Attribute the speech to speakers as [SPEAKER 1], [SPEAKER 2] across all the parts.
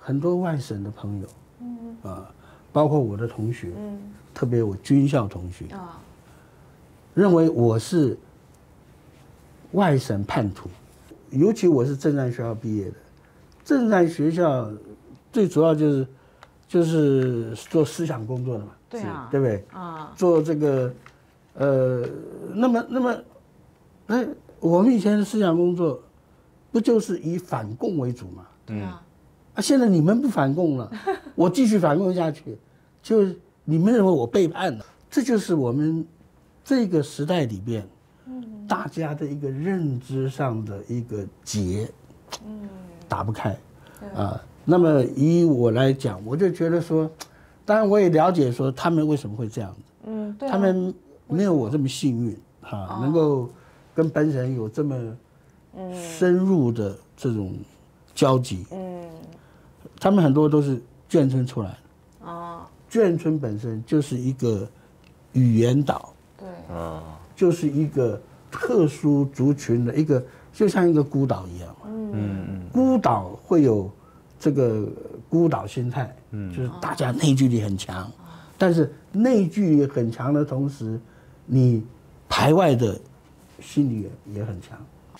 [SPEAKER 1] 很多外省的朋友，包括我的同学，特别我军校同学认为我是外省叛徒，尤其我是政战学校毕业的，政战学校最主要就是做思想工作的嘛，
[SPEAKER 2] 对啊，
[SPEAKER 1] 对不对？做这个那么我们以前的思想工作不就是以反共为主嘛？现在你们不反共了，我继续反共下去，就是你们认为我背叛了，这就是我们这个时代里边，大家的一个认知上的一个结，打不开，那么以我来讲，我就觉得说，当然我也了解说他们为什么会这样子，他们没有我这么幸运能够跟本省有这么深入的这种交集，他们很多都是眷村出来的，眷村本身就是一个语言岛，对，就是一个特殊族群的一个，就像一个孤岛一样嘛，孤岛会有这个孤岛心态，就是大家内聚力很强，但是内聚力很强的同时，你排外的心理也很强。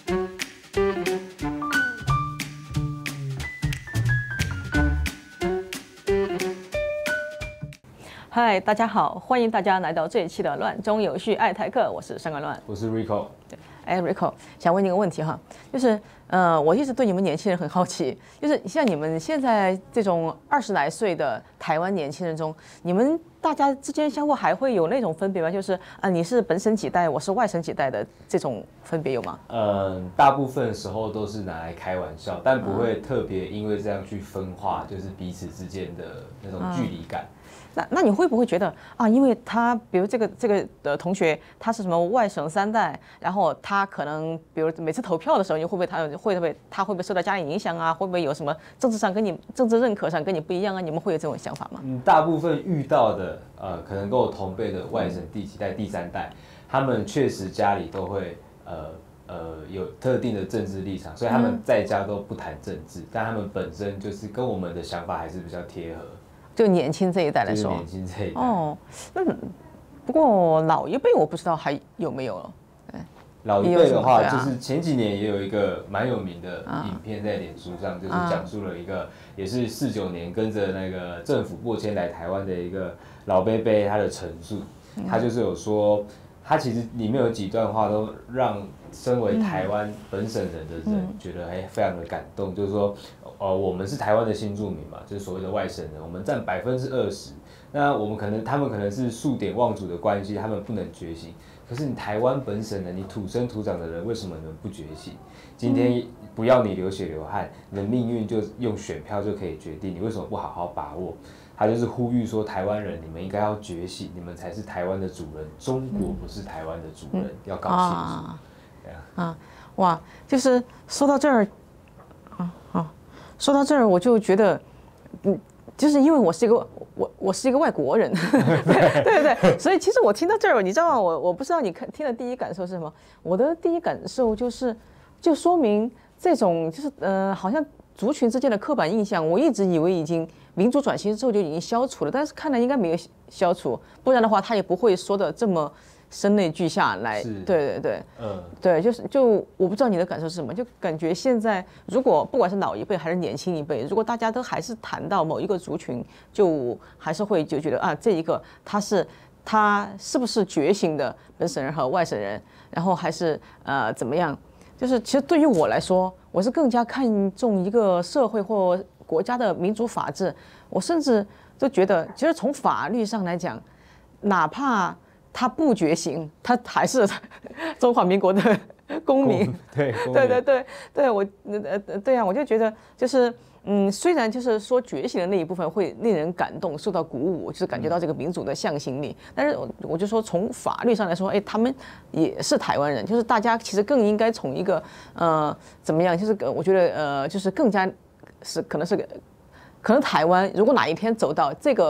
[SPEAKER 2] 嗨，大家好，欢迎大家来到这一期的乱中有序爱台客，我是上官乱，
[SPEAKER 3] 我是 Rico。
[SPEAKER 2] Rico， 想问你个问题哈，就是我一直对你们年轻人很好奇，就是像你们现在这种20来岁的台湾年轻人中，你们大家之间相互还会有那种分别吗？就是你是本省几代，我是外省几代的这种分别有吗？
[SPEAKER 3] 大部分时候都是拿来开玩笑，但不会特别因为这样去分化，就是彼此之间的那种距离感。
[SPEAKER 2] 那你会不会觉得因为他比如这个的同学他是什么外省3代，然后他可能比如每次投票的时候，你会不会他会不会受到家里影响啊？会不会有什么政治上跟你政治认可上跟你不一样啊？你们会有这种想法吗？
[SPEAKER 3] 大部分遇到的可能跟我同辈的外省第几代、第3代，他们确实家里都会有特定的政治立场，所以他们在家都不谈政治，但他们本身就是跟我们的想法还是比较贴合。
[SPEAKER 2] 就年轻这一代来说，
[SPEAKER 3] 年轻这一代
[SPEAKER 2] 那不过老一辈我不知道还有没有了。
[SPEAKER 3] 老一辈的话，就是前几年也有一个蛮有名的影片在脸书上，就是讲述了一个也是49年跟着那个政府过迁来台湾的一个老伯伯他的陈述，他就是有说，他其实里面有几段话都让身为台湾本省人的人觉得非常的感动，就是说，我们是台湾的新住民嘛，就是所谓的外省人，我们占20%，那他们可能是数典忘祖的关系，他们不能觉醒。可是你台湾本省人，你土生土长的人，为什么你们不觉醒？今天不要你流血流汗，你的命运就用选票就可以决定，你为什么不好好把握？他就是呼吁说，台湾人你们应该要觉醒，你们才是台湾的主人，中国不是台湾的主人，要搞清楚。
[SPEAKER 2] 哇，就是说到这儿，说到这儿我就觉得，就是因为我是一个外国人，对，所以其实我听到这儿，你知道吗？我不知道你听的第一感受是什么？我的第一感受就说明这种就是好像族群之间的刻板印象，我一直以为已经民主转型之后就已经消除了，但是看来应该没有消除，不然的话他也不会说的这么声泪俱下来。对，对，就我不知道你的感受是什么，就感觉现在如果不管是老一辈还是年轻一辈，如果大家都还是谈到某一个族群，就还是会就觉得这一个他是不是觉醒的本省人和外省人，然后还是怎么样？就是其实对于我来说，我是更加看重一个社会或国家的民主法治。我甚至都觉得，其实从法律上来讲，哪怕他不觉醒，他还是中华民国的公民。对，我就觉得就是虽然就是说觉醒的那一部分会令人感动、受到鼓舞，就是感觉到这个民主的向心力，但是我就说从法律上来说，他们也是台湾人，就是大家其实更应该从一个怎么样，就是我觉得就是更加可能台湾如果哪一天走到这个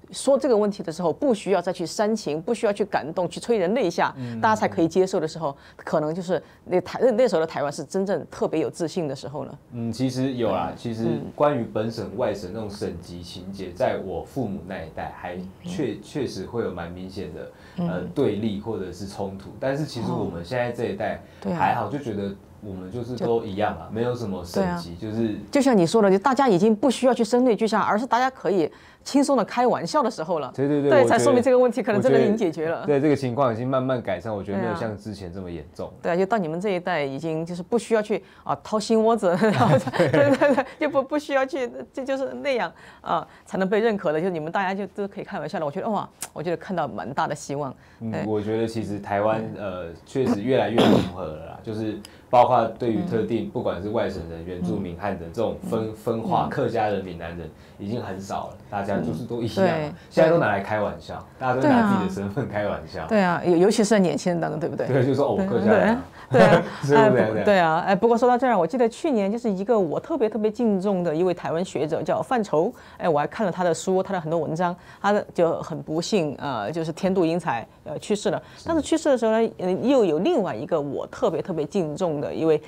[SPEAKER 2] 说这个问题的时候，不需要再去煽情，不需要去感动，去催人泪下，大家才可以接受的时候，可能就是那时候的台湾是真正特别有自信的时候了。
[SPEAKER 3] 其实有啦，其实关于本省外省那种省级情节，在我父母那一代还确实会有蛮明显的对立或者是冲突，但是其实我们现在这一代还好，就觉得。我们就是都一样啊，没有什么省级，
[SPEAKER 2] 就像你说的，就大家已经不需要去声泪俱下，而是大家可以轻松的开玩笑的时候了。
[SPEAKER 3] 对，
[SPEAKER 2] 才说明这个问题可能真的已经解决了。
[SPEAKER 3] 对，这个情况已经慢慢改善，我觉得没有像之前这么严重。
[SPEAKER 2] 对，就到你们这一代已经就是不需要去掏心窝子，然后对，就不需要去，这就是那样才能被认可的。就你们大家就都可以开玩笑了。我觉得哇，我觉得看到蛮大的希望。
[SPEAKER 3] 我觉得其实台湾确实越来越融合了啦，就是包括对于特定不管是外省人、原住民、汉人这种分化，客家人、闽南人已经很少了，大家就是都一样，现在都拿来开玩笑，大家都拿自己的身份开玩笑。
[SPEAKER 2] 对啊，尤其是在年轻人当中，对不对？
[SPEAKER 3] 对，就说我客家人。
[SPEAKER 2] 对啊，不过说到这儿，我记得去年就是一个我特别敬重的一位台湾学者叫范畴，我还看了他的书，他的很多文章，他就很不幸就是天妒英才去世了。但是去世的时候呢，又有另外一个我特别敬重的一位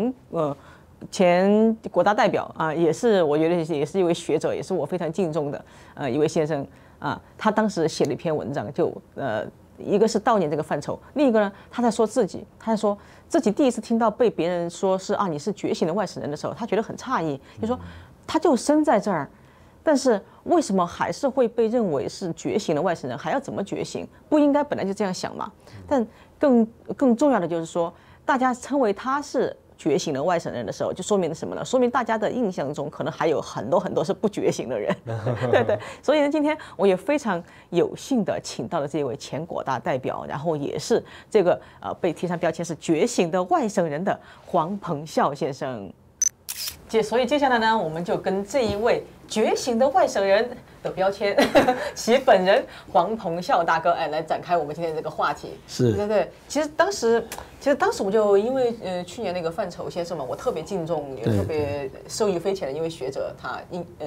[SPEAKER 2] 前国大代表也是我觉得也是一位学者，也是我非常敬重的一位先生他当时写了一篇文章，就一个是悼念这个范畴，另一个呢，他在说自己第一次听到被别人说是你是觉醒的外省人的时候，他觉得很诧异，就说他就生在这儿，但是为什么还是会被认为是觉醒的外省人？还要怎么觉醒？不应该本来就这样想嘛？但更重要的就是说，大家称为他是觉醒的外省人的时候，就说明了什么呢？说明大家的印象中可能还有很多是不觉醒的人，对。所以呢，今天我也非常有幸的请到了这位前国大代表，然后也是这个被贴上标签是觉醒的外省人的黄鹏孝先生。所以接下来呢，我们就跟这一位觉醒的外省人的标签其本人黄鹏孝大哥来展开我们今天这个话题。
[SPEAKER 1] 是，
[SPEAKER 2] 对。其实当时我就因为去年那个范畴先生嘛，我特别敬重，也特别受益匪浅的一位学者，他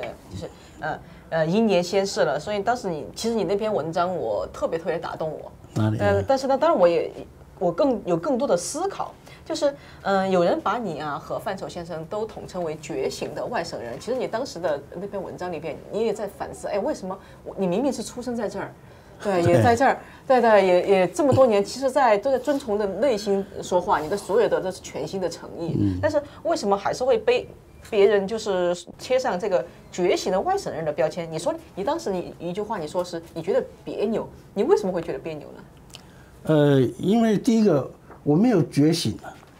[SPEAKER 2] 英年先逝了，所以当时其实你那篇文章我特别打动我。
[SPEAKER 1] 哪里？
[SPEAKER 2] 但是呢，当然我更多的思考。就是有人把你和范畴先生都统称为觉醒的外省人。其实你当时的那篇文章里边，你也在反思，为什么你明明是出生在这儿，对，也在这儿，对，也这么多年，其实都在遵从的内心说话，你的所有的都是全新的诚意，但是为什么还是会被别人就是贴上这个觉醒的外省人的标签？你说你当时你一句话，你说是你觉得别扭，你为什么会觉得别扭呢？
[SPEAKER 1] 因为第一个我没有觉醒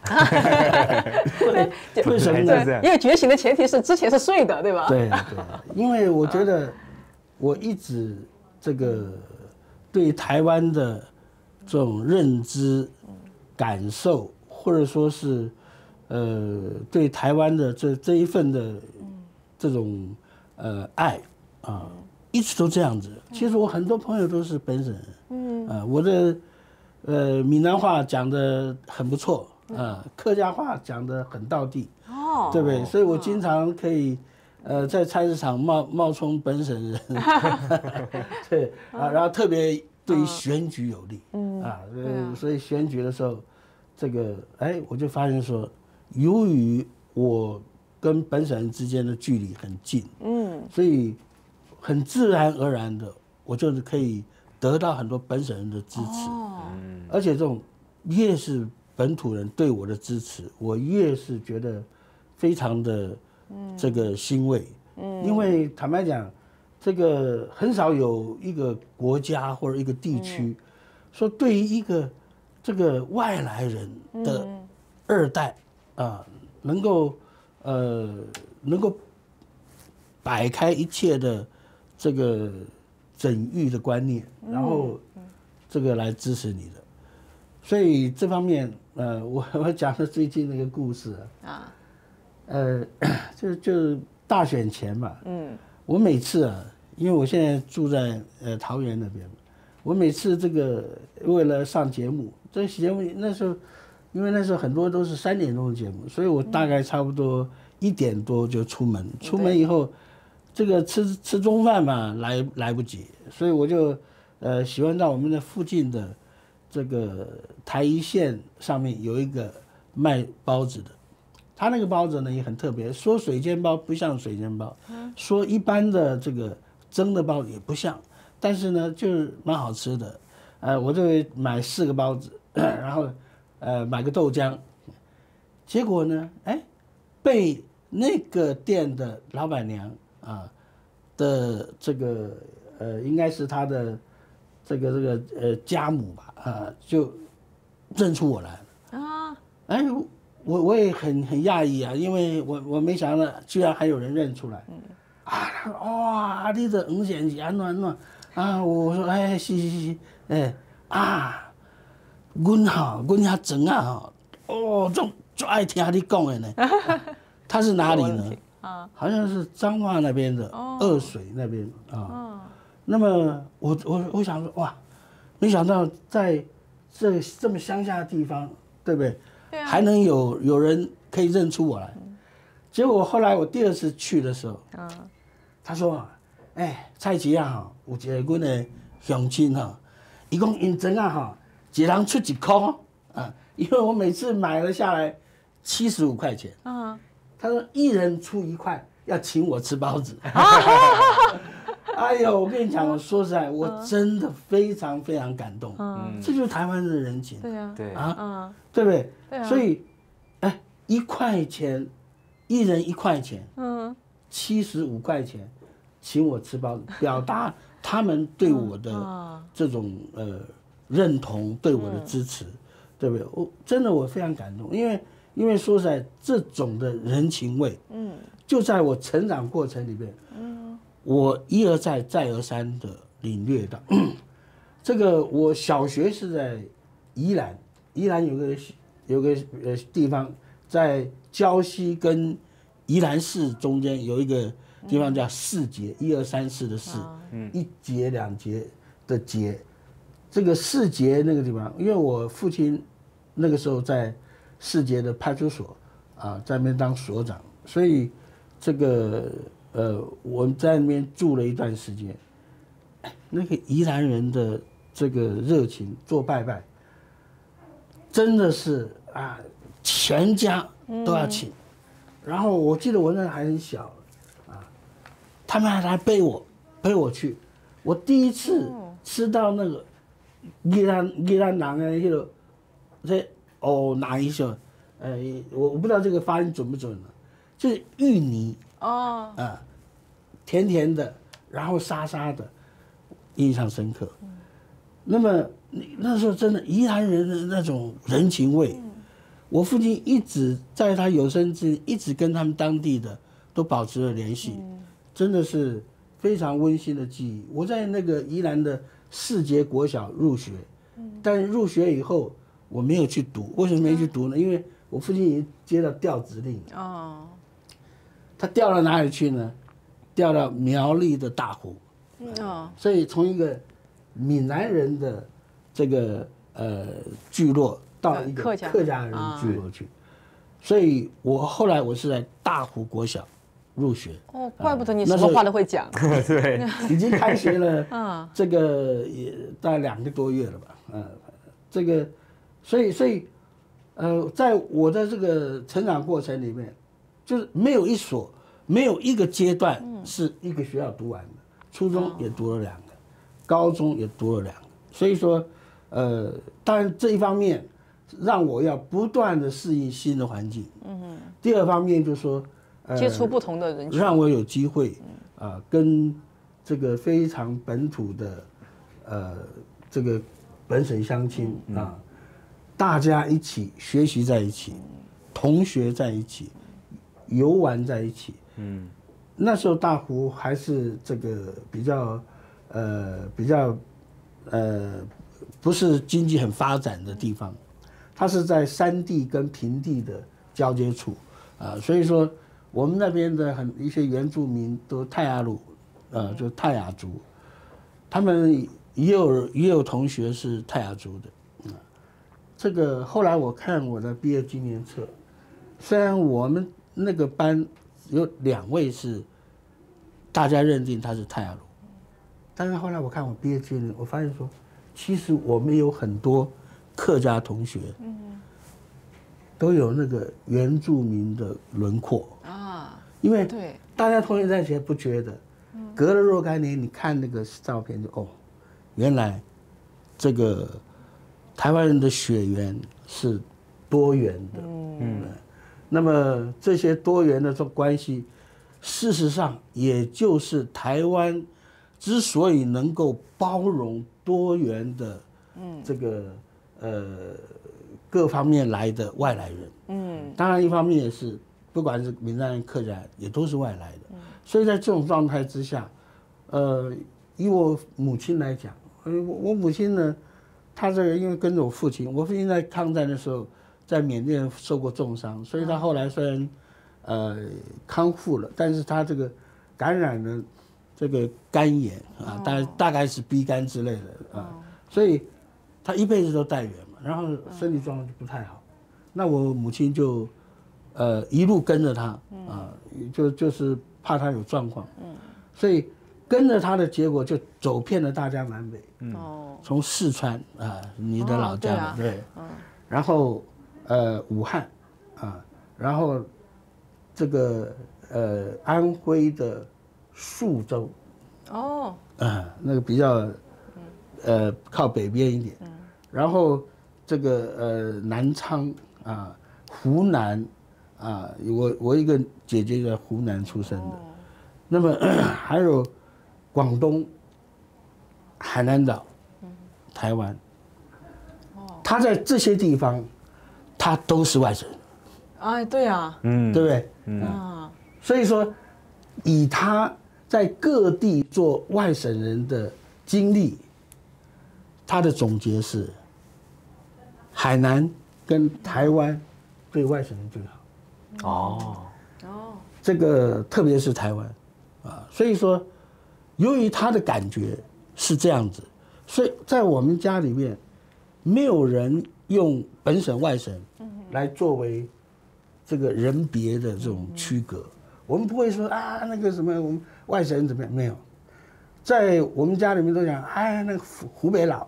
[SPEAKER 1] 为什么呢？
[SPEAKER 2] 因为觉醒的前提是之前是睡的，对吧？
[SPEAKER 1] 对，因为我觉得我一直这个对台湾的这种认知、感受，或者说是对台湾的这一份的这种爱一直都这样子。其实我很多朋友都是本省人，我的闽南话讲得很不错。客家话讲得很道地，对不对？所以我经常可以，在菜市场冒充本省人，对然后特别对于选举有利，所以选举的时候，这个我就发现说，由于我跟本省人之间的距离很近，所以很自然而然的，我就是可以得到很多本省人的支持，而且这种越是本土人对我的支持，我越是觉得非常的这个欣慰，因为坦白讲，这个很少有一个国家或者一个地区，说对于一个这个外来人的二代能够摆开一切的这个整育的观念，然后这个来支持你的。所以这方面，我讲的最近那个故事就是大选前嘛，我每次因为我现在住在桃园那边嘛，我每次这个为了上节目，这节目那时候，因为那时候很多都是3点钟的节目，所以我大概差不多1点多就出门，出门以后， 这个吃中饭嘛，来不及，所以我就喜欢到我们的附近的这个台一线上面有一个卖包子的，他那个包子呢也很特别，说水煎包不像水煎包，说一般的这个蒸的包子也不像，但是呢就是蛮好吃的，我就买4个包子，然后买个豆浆，结果呢，被那个店的老板娘的这个应该是他的这个家母吧，就认出我来了啊！我也很讶异啊，因为我没想到居然还有人认出来，哇，你的黄先生安怎啊？我说是，阮遐庄啊就爱听你讲的呢。他是哪里呢？好像是彰化那边的二水那边啊。那么我想说哇，没想到在这么乡下的地方，对不对？还能有人可以认出我来。结果后来我第2次去的时候，他说蔡奇啊有一个阮的乡亲伊讲因庄一人出1块因为我每次买了下来75块钱他说1人出1块，要请我吃包子。哎呦，我跟你讲，我说实在，我真的非常非常感动。这就是台湾的人情。
[SPEAKER 2] 对呀，
[SPEAKER 3] 对
[SPEAKER 1] 对不对？对啊。所以，1块钱，1人1块钱，75块钱，请我吃包子，表达他们对我的这种认同，对我的支持，对不对？真的我非常感动，因为说实在，这种的人情味，就在我成长过程里面，我一而再再而三的领略到。这个我小学是在宜兰有个地方，在礁溪跟宜兰市中间有一个地方叫4节，1、2、3、4的4，1节2节的节。这个4节那个地方，因为我父亲那个时候在4节的派出所在那边当所长，所以这个我们在那边住了一段时间。那个宜兰人的这个热情，做拜拜，真的是全家都要请。然后我记得我那还很小他们还来背我去。我第一次吃到那个宜兰人的那个哪一首？我不知道这个发音准不准呢，就是芋泥甜甜的，然后沙沙的，印象深刻。那么那时候真的宜兰人的那种人情味，我父亲一直在他有生之年一直跟他们当地的都保持了联系，真的是非常温馨的记忆。我在那个宜兰的4节国小入学，但入学以后我没有去读，为什么没去读呢？因为我父亲已经接到调职令他调到哪里去呢？调到苗栗的大湖，所以从一个闽南人的这个聚落到一个客家人的聚落去，所以后来我是在大湖国小入学。
[SPEAKER 2] 怪不得你什么话都会讲。
[SPEAKER 3] 对，
[SPEAKER 1] 已经开学了，这个也大概2个多月了吧，这个，所以在我的这个成长过程里面，就是没有一个阶段是一个学校读完的，初中也读了2个，高中也读了2个，所以说，当然这一方面让我要不断的适应新的环境，第2方面就是说，
[SPEAKER 2] 接触不同的人群，
[SPEAKER 1] 让我有机会跟这个非常本土的这个本省乡亲大家一起学习在一起，同学在一起，游玩在一起。那时候大湖还是这个比较不是经济很发展的地方，它是在山地跟平地的交接处所以说我们那边的一些原住民都泰雅鲁就泰雅族，他们也有同学是泰雅族的。这个后来我看我的毕业纪念册，虽然我们那个班有2位是大家认定它是泰雅族。但是后来我看我毕业纪念，我发现说，其实我们有很多客家同学，都有那个原住民的轮廓啊，因为大家同学在一起不觉得，隔了若干年，你看那个照片就原来这个台湾人的血缘是多元的，那么这些多元的这关系，事实上也就是台湾之所以能够包容多元的这个各方面来的外来人，当然一方面也是不管是闽南人、客家人也都是外来的，所以在这种状态之下，以我母亲来讲，我母亲呢，她这个因为跟着我父亲在抗战的时候在缅甸受过重伤，所以她后来虽然康复了，但是她这个感染了这个肝炎啊，大概是 B 肝之类的啊，所以她一辈子都带源嘛，然后身体状况就不太好。那我母亲就一路跟着她啊，就是怕她有状况，所以跟着她的结果就走遍了大江南北，从四川啊，你的老家嘛，对，然后武汉啊，然后这个安徽的宿州，那个比较靠北边一点，然后这个南昌啊，湖南啊，我一个姐姐在湖南出生的，那么还有广东、海南岛、台湾，他在这些地方，他都是外省人。
[SPEAKER 2] 哎，对啊，
[SPEAKER 1] 对不对？所以说，以他在各地做外省人的经历，他的总结是：海南跟台湾对外省人最好。这个特别是台湾啊，所以说，由于他的感觉是这样子，所以在我们家里面，没有人用本省外省来作为这个人别的这种区隔。我们不会说啊那个什么我们外省人怎么样，没有，在我们家里面都讲哎那个湖北佬，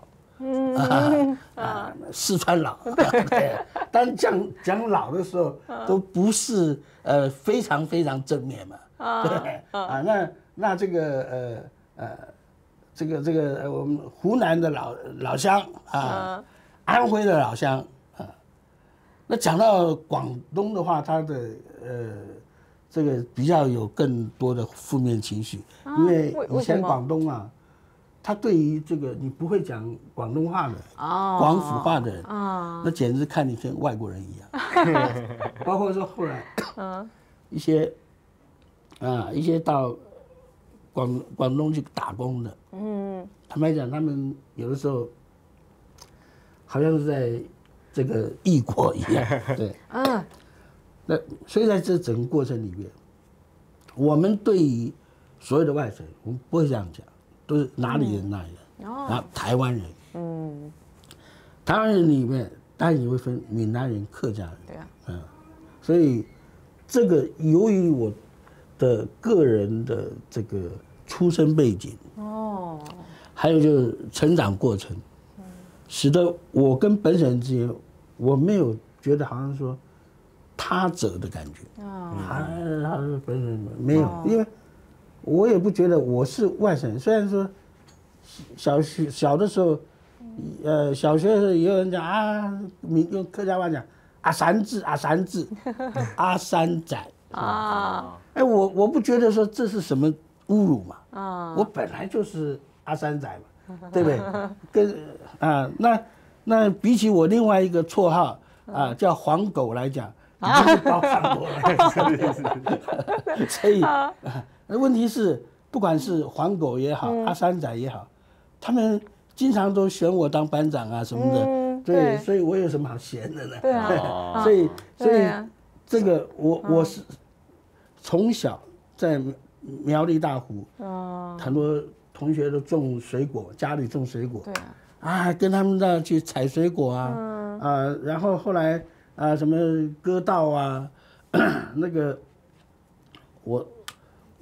[SPEAKER 1] 四川佬，对，当讲佬的时候都不是非常非常正面嘛，对那这个这个我们湖南的老乡啊，安徽的老乡啊，那讲到广东的话，他的这个比较有更多的负面情绪，因为以前广东啊，他对于这个你不会讲广东话的、广府话的人，那简直看你跟外国人一样。包括说后来一些到广东去打工的，坦白讲，他们有的时候好像是在这个异国一样，对，那所以在这整个过程里面，我们对于所有的外省人，我们不会这样讲，都是哪里人哪里人，然后台湾人，台湾人里面当然也会分闽南人、客家人，对啊，所以这个由于我的个人的这个出生背景，还有就是成长过程，使得我跟本省人之间，我没有觉得好像说他者的感觉，他是本省人没有，因为我也不觉得我是外省人。虽然说小的时候，小学的时候也有人讲啊，用客家话讲阿三字，阿三仔啊，哎，我不觉得说这是什么侮辱嘛，我本来就是阿三仔嘛，对不对？那比起我另外一个绰号叫黄狗来讲，已经是高尚多了。所以问题是，不管是黄狗也好，阿三仔也好，他们经常都选我当班长啊什么的，对，所以我有什么好嫌的呢？对啊，所以这个我是从小在苗栗大湖，很多同学都种水果，家里种水果，对啊，跟他们那去采水果啊，然后后来什么割稻啊，那个我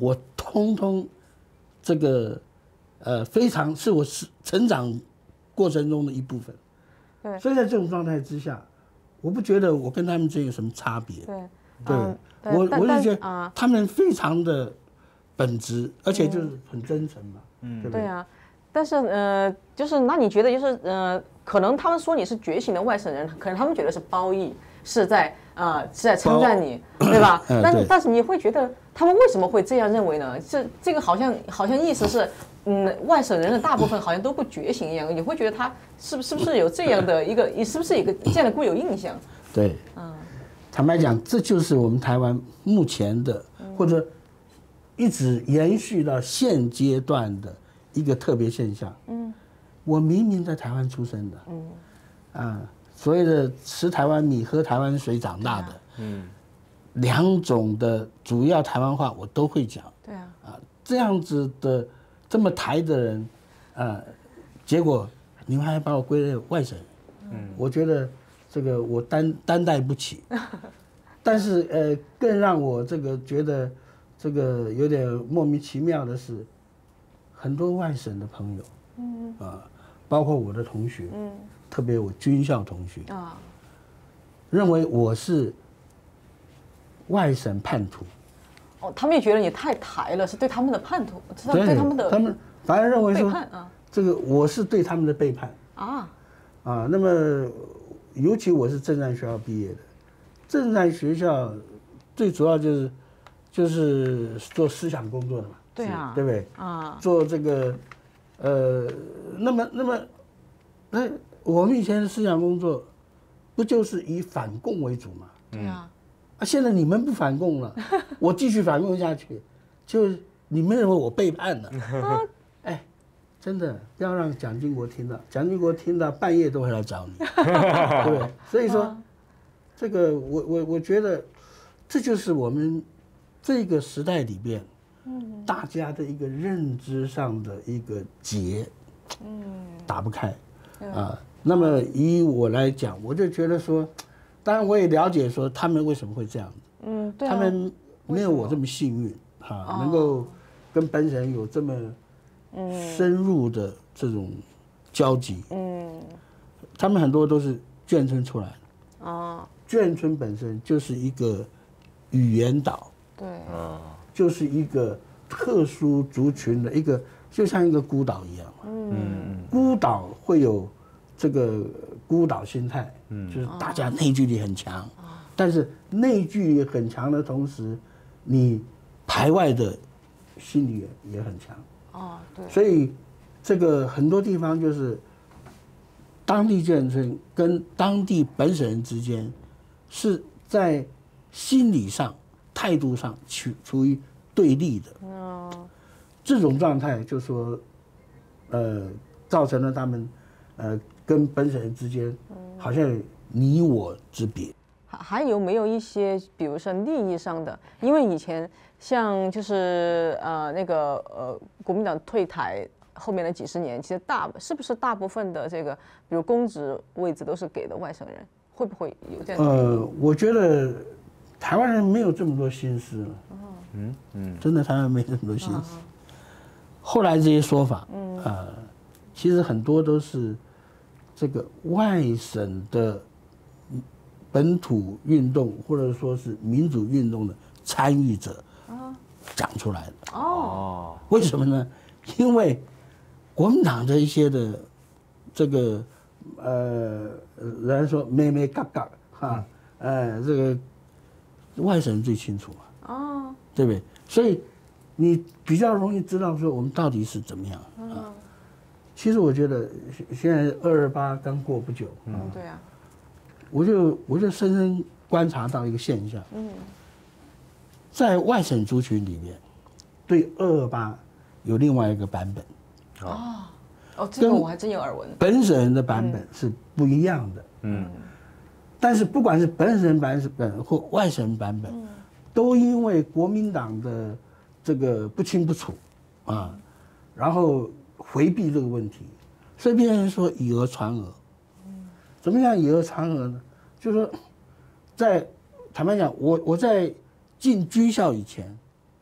[SPEAKER 1] 通通这个非常是我成长过程中的一部分。
[SPEAKER 2] 对，
[SPEAKER 1] 所以在这种状态之下，我不觉得我跟他们之间有什么差别。对，我就觉得他们非常的本质，而且就是很真诚嘛。对不对？
[SPEAKER 2] 对啊，但是就是那你觉得就是可能他们说你是觉醒的外省人，可能他们觉得是褒义，是在称赞你，对吧？但是你会觉得他们为什么会这样认为呢？这个好像意思是，外省人的大部分好像都不觉醒一样，你会觉得他是不是有这样的一个，是不是一个这样的固有印象？
[SPEAKER 1] 对，坦白讲，这就是我们台湾目前的或者一直延续到现阶段的一个特别现象。我明明在台湾出生的，所谓的吃台湾米、喝台湾水长大的，两种的主要台湾话我都会讲。
[SPEAKER 2] 对啊，
[SPEAKER 1] 这样子的这么台的人，结果你们还把我归类外省人，我觉得这个我担待不起。但是更让我这个觉得这个有点莫名其妙的是，很多外省的朋友，包括我的同学，特别我军校同学，认为我是外省叛徒。
[SPEAKER 2] 他们也觉得你太台了，是对他们的叛徒，对他们的，
[SPEAKER 1] 他们反而认为说，这个我是对他们的背叛。那么尤其我是政战学校毕业的，政战学校最主要就是做思想工作的嘛，
[SPEAKER 2] 对啊，
[SPEAKER 1] 对不对？做这个那么我们以前的思想工作，不就是以反共为主嘛？
[SPEAKER 2] 对啊。
[SPEAKER 1] 现在你们不反共了，我继续反共下去，就你们认为我背叛了。真的不要让蒋经国听到，蒋经国听到半夜都会来找你，对不对？所以说，这个我觉得，这就是我们这个时代里边，大家的一个认知上的一个结，打不开，那么以我来讲，我就觉得说，当然我也了解说他们为什么会这样子，
[SPEAKER 2] 对啊，
[SPEAKER 1] 他们没有我这么幸运能够跟本省有这么深入的这种交集，他们很多都是眷村出来的，眷村本身就是一个语言岛，
[SPEAKER 2] 对，
[SPEAKER 1] 就是一个特殊族群的一个，就像一个孤岛一样，孤岛会有这个孤岛心态，就是大家内聚力很强，但是内聚力很强的同时，你排外的心理也很强。
[SPEAKER 2] 对，
[SPEAKER 1] 所以这个很多地方就是当地眷村跟当地本省人之间是在心理上、态度上处于对立的。这种状态就说，造成了他们跟本省人之间好像有你我之别。
[SPEAKER 2] 还有没有一些，比如说利益上的？因为以前像就是国民党退台后面的几十年，其实是不是大部分的这个，比如公职位置都是给的外省人？会不会有这样的？
[SPEAKER 1] 我觉得台湾人没有这么多心思了。真的台湾没这么多心思。后来这些说法，其实很多都是这个外省的本土运动或者说是民主运动的参与者讲出来的。为什么呢？因为国民党的一些的这个人说咩咩嘎嘎这个外省人最清楚嘛，对不对？所以你比较容易知道说我们到底是怎么样其实我觉得现在228刚过不久
[SPEAKER 2] 对啊。
[SPEAKER 1] 我就深深观察到一个现象，在外省族群里面，对228有另外一个版本，
[SPEAKER 2] 这个我还真有耳闻。
[SPEAKER 1] 本省人的版本是不一样的，但是不管是本省版本或外省版本，都因为国民党的这个不清不楚然后回避这个问题，所以别人说以讹传讹。怎么样以讹传讹呢？就是说，坦白讲，我在进军校以前，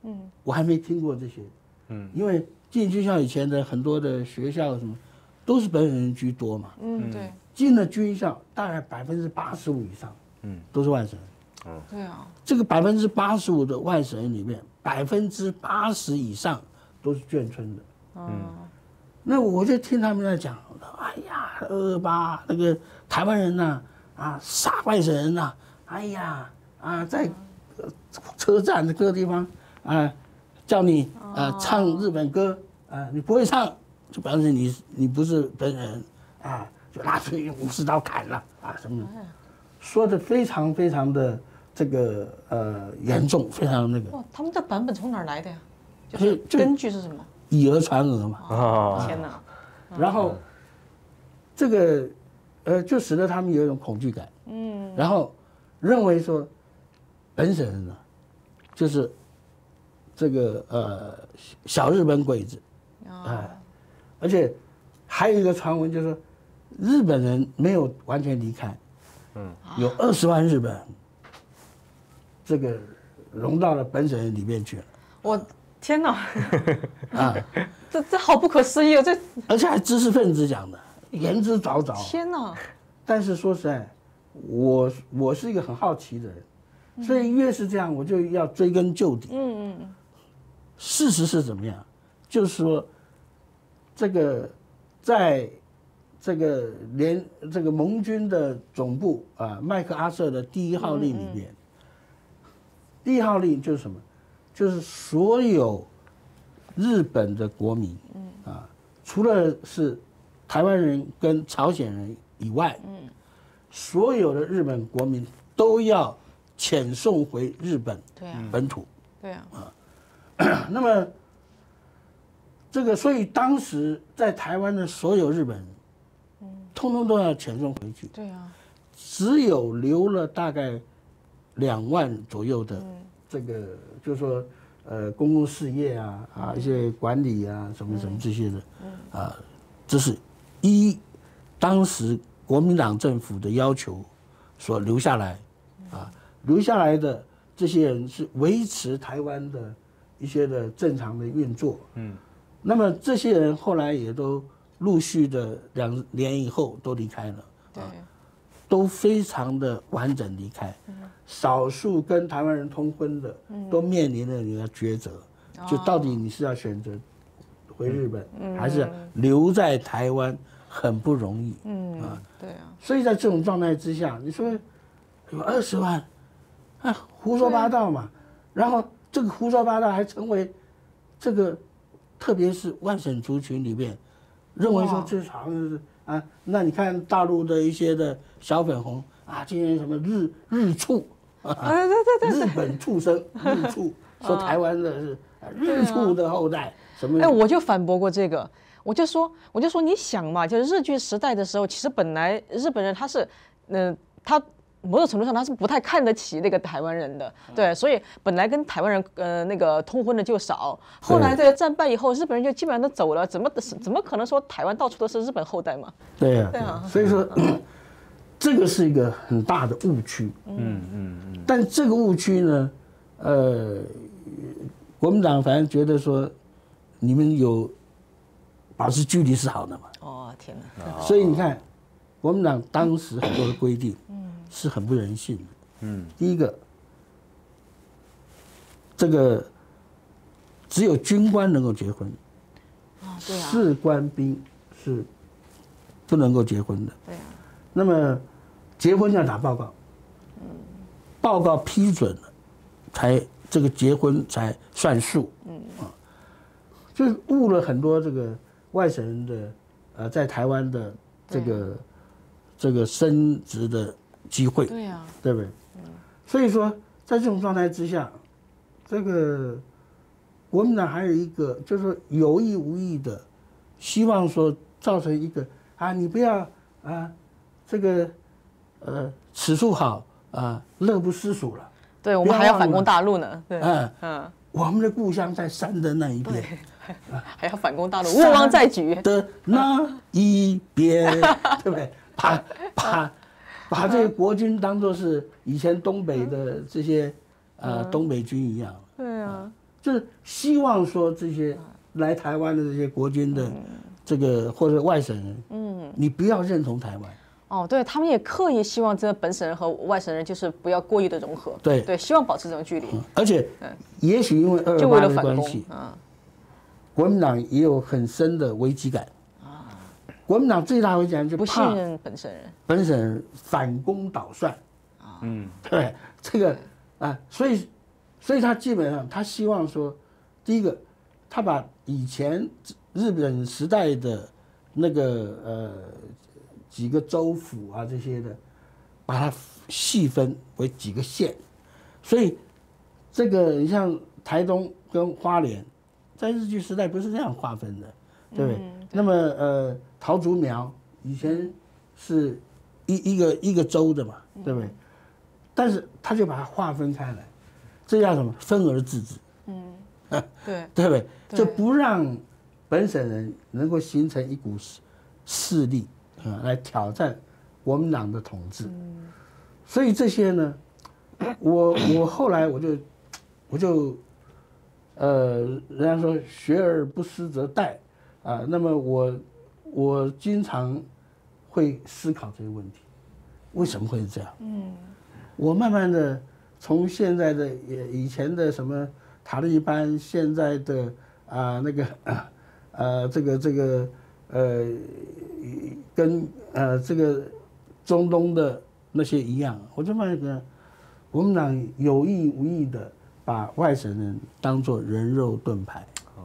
[SPEAKER 1] 我还没听过这些，因为进军校以前的很多的学校什么，都是本省人居多嘛，
[SPEAKER 2] 对，
[SPEAKER 1] 进了军校大概85%以上，都是外省人，
[SPEAKER 2] 对啊，
[SPEAKER 1] 这个85%的外省人里面，80%以上都是眷村的，那我就听他们在讲，哎呀，228那个台湾人呐，杀外省人呐，哎呀，在车站的各个地方叫你唱日本歌你不会唱，就表示你不是本人就拿出50刀砍了什么的，说的非常非常的这个严重，非常那个。
[SPEAKER 2] 哇，他们这版本从哪儿来的呀？就是根据是什么？
[SPEAKER 1] 以讹传讹嘛。
[SPEAKER 2] 天哪！
[SPEAKER 1] 然后这个就使得他们有一种恐惧感，然后认为说本省人呢，就是这个小日本鬼子，而且还有一个传闻就是说，日本人没有完全离开，有20万日本人这个融到了本省人里面去了。
[SPEAKER 2] 我天哪！这好不可思议哦！这
[SPEAKER 1] 而且还知识分子讲的，言之凿凿。
[SPEAKER 2] 天哪！
[SPEAKER 1] 但是说实在，我是一个很好奇的人，所以越是这样，我就要追根究底。事实是怎么样？就是说，这个在这个盟军的总部麦克阿瑟的第1号令里面，第1号令就是什么？就是所有日本的国民，除了是台湾人跟朝鲜人以外，所有的日本国民都要遣送回日本本土。
[SPEAKER 2] 对啊。
[SPEAKER 1] 那么这个，所以当时在台湾的所有日本人，通通都要遣送回去。
[SPEAKER 2] 对啊。
[SPEAKER 1] 只有留了大概2万左右的这个，就是说公共事业一些管理什么这些的这是当时国民党政府的要求所留下来留下来的这些人是维持台湾的一些的正常的运作。那么这些人后来也都陆续的2年以后都离开了，都非常的完整离开。少数跟台湾人通婚的，都面临了一个抉择，就到底你是要选择回日本，还是留在台湾，很不容易。
[SPEAKER 2] 对啊。
[SPEAKER 1] 所以在这种状态之下，你说有20万，胡说八道嘛。然后这个胡说八道还成为这个，特别是外省族群里面，认为说这好像是那你看大陆的一些的小粉红今天什么日畜。
[SPEAKER 2] 对，
[SPEAKER 1] 日本畜生，日畜说台湾的是日畜的后代，什么？
[SPEAKER 2] 我就反驳过这个，我就说你想嘛，就是日据时代的时候，其实本来日本人他是，他某种程度上他是不太看得起那个台湾人的，对，所以本来跟台湾人那个通婚的就少，后来对战败以后，日本人就基本上都走了，怎么可能说台湾到处都是日本后代嘛？
[SPEAKER 1] 对啊，所以说。这个是一个很大的误区，但这个误区呢，国民党反正觉得说，你们有保持距离是好的嘛。
[SPEAKER 2] 天哪！
[SPEAKER 1] 所以你看，国民党当时很多的规定，是很不人性的。第一个，这个只有军官能够结婚，士官兵是不能够结婚的。
[SPEAKER 2] 对啊。
[SPEAKER 1] 那么结婚要打报告，报告批准了，才这个结婚才算数。就是误了很多这个外省人的在台湾的这个升职的机会。
[SPEAKER 2] 对呀，
[SPEAKER 1] 对不对？所以说在这种状态之下，这个国民党还有一个就是说有意无意的希望说造成一个你不要这个此处好乐不思蜀了。
[SPEAKER 2] 对，我们还要反攻大陆呢。对，
[SPEAKER 1] 我们的故乡在山的那一边，
[SPEAKER 2] 还要反攻大陆，勿忘在举
[SPEAKER 1] 的那一边，对不对？把这个国军当作是以前东北的这些东北军一样。
[SPEAKER 2] 对啊，
[SPEAKER 1] 就是希望说这些来台湾的这些国军的这个或者外省人，你不要认同台湾。
[SPEAKER 2] 哦，对他们也刻意希望这本省人和外省人就是不要过于的融合，
[SPEAKER 1] 对，
[SPEAKER 2] 希望保持这种距离。
[SPEAKER 1] 而且，也许因为228的关系，国民党也有很深的危机感。国民党最大危机感就
[SPEAKER 2] 不信任本省人，
[SPEAKER 1] 本省人反攻倒算。对这个所以他基本上他希望说，第一个，他把以前日本时代的那个几个州府啊这些的，把它细分为几个县，所以这个你像台东跟花莲，在日据时代不是这样划分的，对不对？那么桃竹苗以前是一个州的嘛，对不对？但是他就把它划分开来，这叫什么？分而治之。对不对？就不让本省人能够形成一股势力来挑战国民党的统治。所以这些呢，我后来我就人家说学而不思则殆啊，那么我经常会思考这个问题，为什么会是这样？我慢慢的从现在的以前的什么塔利班，现在的这个跟这个中东的那些一样，我就发现国民党有意无意的把外省人当作人肉盾牌，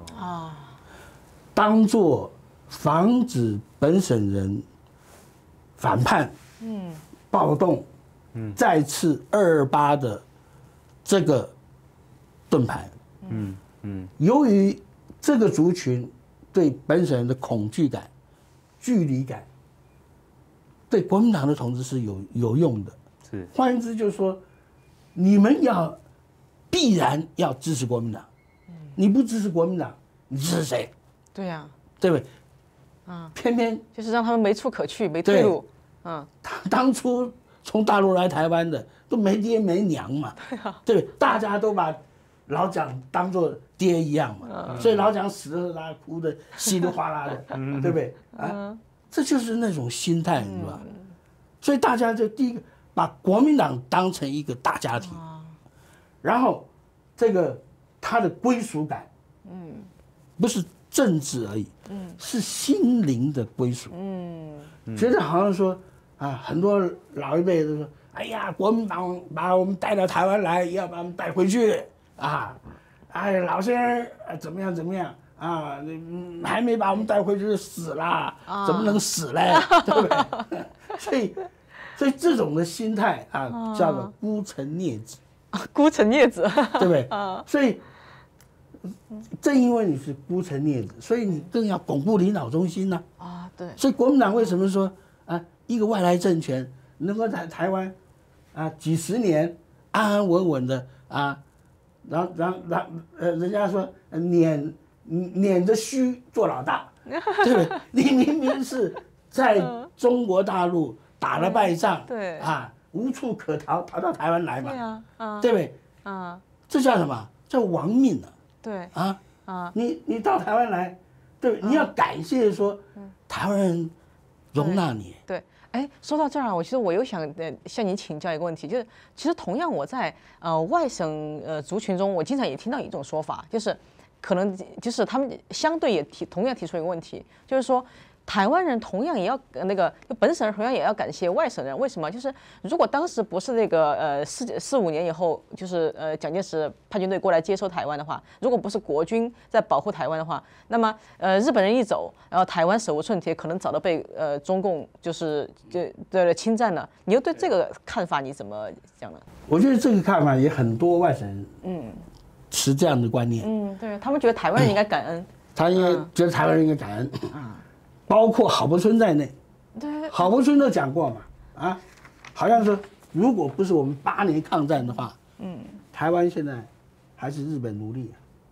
[SPEAKER 1] 当作防止本省人反叛、暴动、再次228的这个盾牌。由于这个族群对本省人的恐惧感、距离感，对国民党的统治是有用的。是，换言之就是说，你们必然要支持国民党，你不支持国民党，你支持谁？
[SPEAKER 2] 对呀，
[SPEAKER 1] 对不对？偏偏
[SPEAKER 2] 就是让他们没处可去，没退路。
[SPEAKER 1] 当初从大陆来台湾的都没爹没娘嘛，对不对？大家都把老蒋当作爹一样嘛，所以老蒋死的时候大家哭的稀里哗啦的，对不对？这就是那种心态，你知道吧？所以大家就第一个把国民党当成一个大家庭，然后这个他的归属感，不是政治而已，是心灵的归属，觉得好像说很多老一辈都说，哎呀，国民党把我们带到台湾来，也要把我们带回去老先生怎么样还没把我们带回去就死了，怎么能死嘞？对不对？所以这种的心态叫做孤城孽子，
[SPEAKER 2] 孤城孽子，
[SPEAKER 1] 对不对？所以正因为你是孤城孽子，所以你更要巩固领导中心呢。
[SPEAKER 2] 对。
[SPEAKER 1] 所以国民党为什么说一个外来政权能够在台湾几十年安安稳稳的然后人家说撵着须做老大，对不对？你明明是在中国大陆打了败仗，
[SPEAKER 2] 对
[SPEAKER 1] 无处可逃，逃到台湾来嘛，
[SPEAKER 2] 对
[SPEAKER 1] 不对？这叫什么？叫亡命啊！
[SPEAKER 2] 对
[SPEAKER 1] 你到台湾来，对，你要感谢说台湾人容纳你。
[SPEAKER 2] 对。说到这儿其实我又想向你请教一个问题，就是其实同样我在外省族群中，我经常也听到一种说法，就是可能就是他们相对也同样提出一个问题，就是说台湾人同样也要本省人同样也要感谢外省人，为什么？就是如果当时不是45年以后，就是蒋介石派军队过来接收台湾的话，如果不是国军在保护台湾的话，那么日本人一走，然后台湾手无寸铁，可能早都被中共就是侵占了。你又对这个看法你怎么讲呢？
[SPEAKER 1] 我觉得这个看法也很多外省人持这样的观念，
[SPEAKER 2] 对他们觉得台湾人应该感恩，
[SPEAKER 1] 他应该觉得台湾人应该感恩。包括郝柏村在内，
[SPEAKER 2] 对，
[SPEAKER 1] 郝柏村都讲过嘛，好像说如果不是我们8年抗战的话，台湾现在还是日本奴隶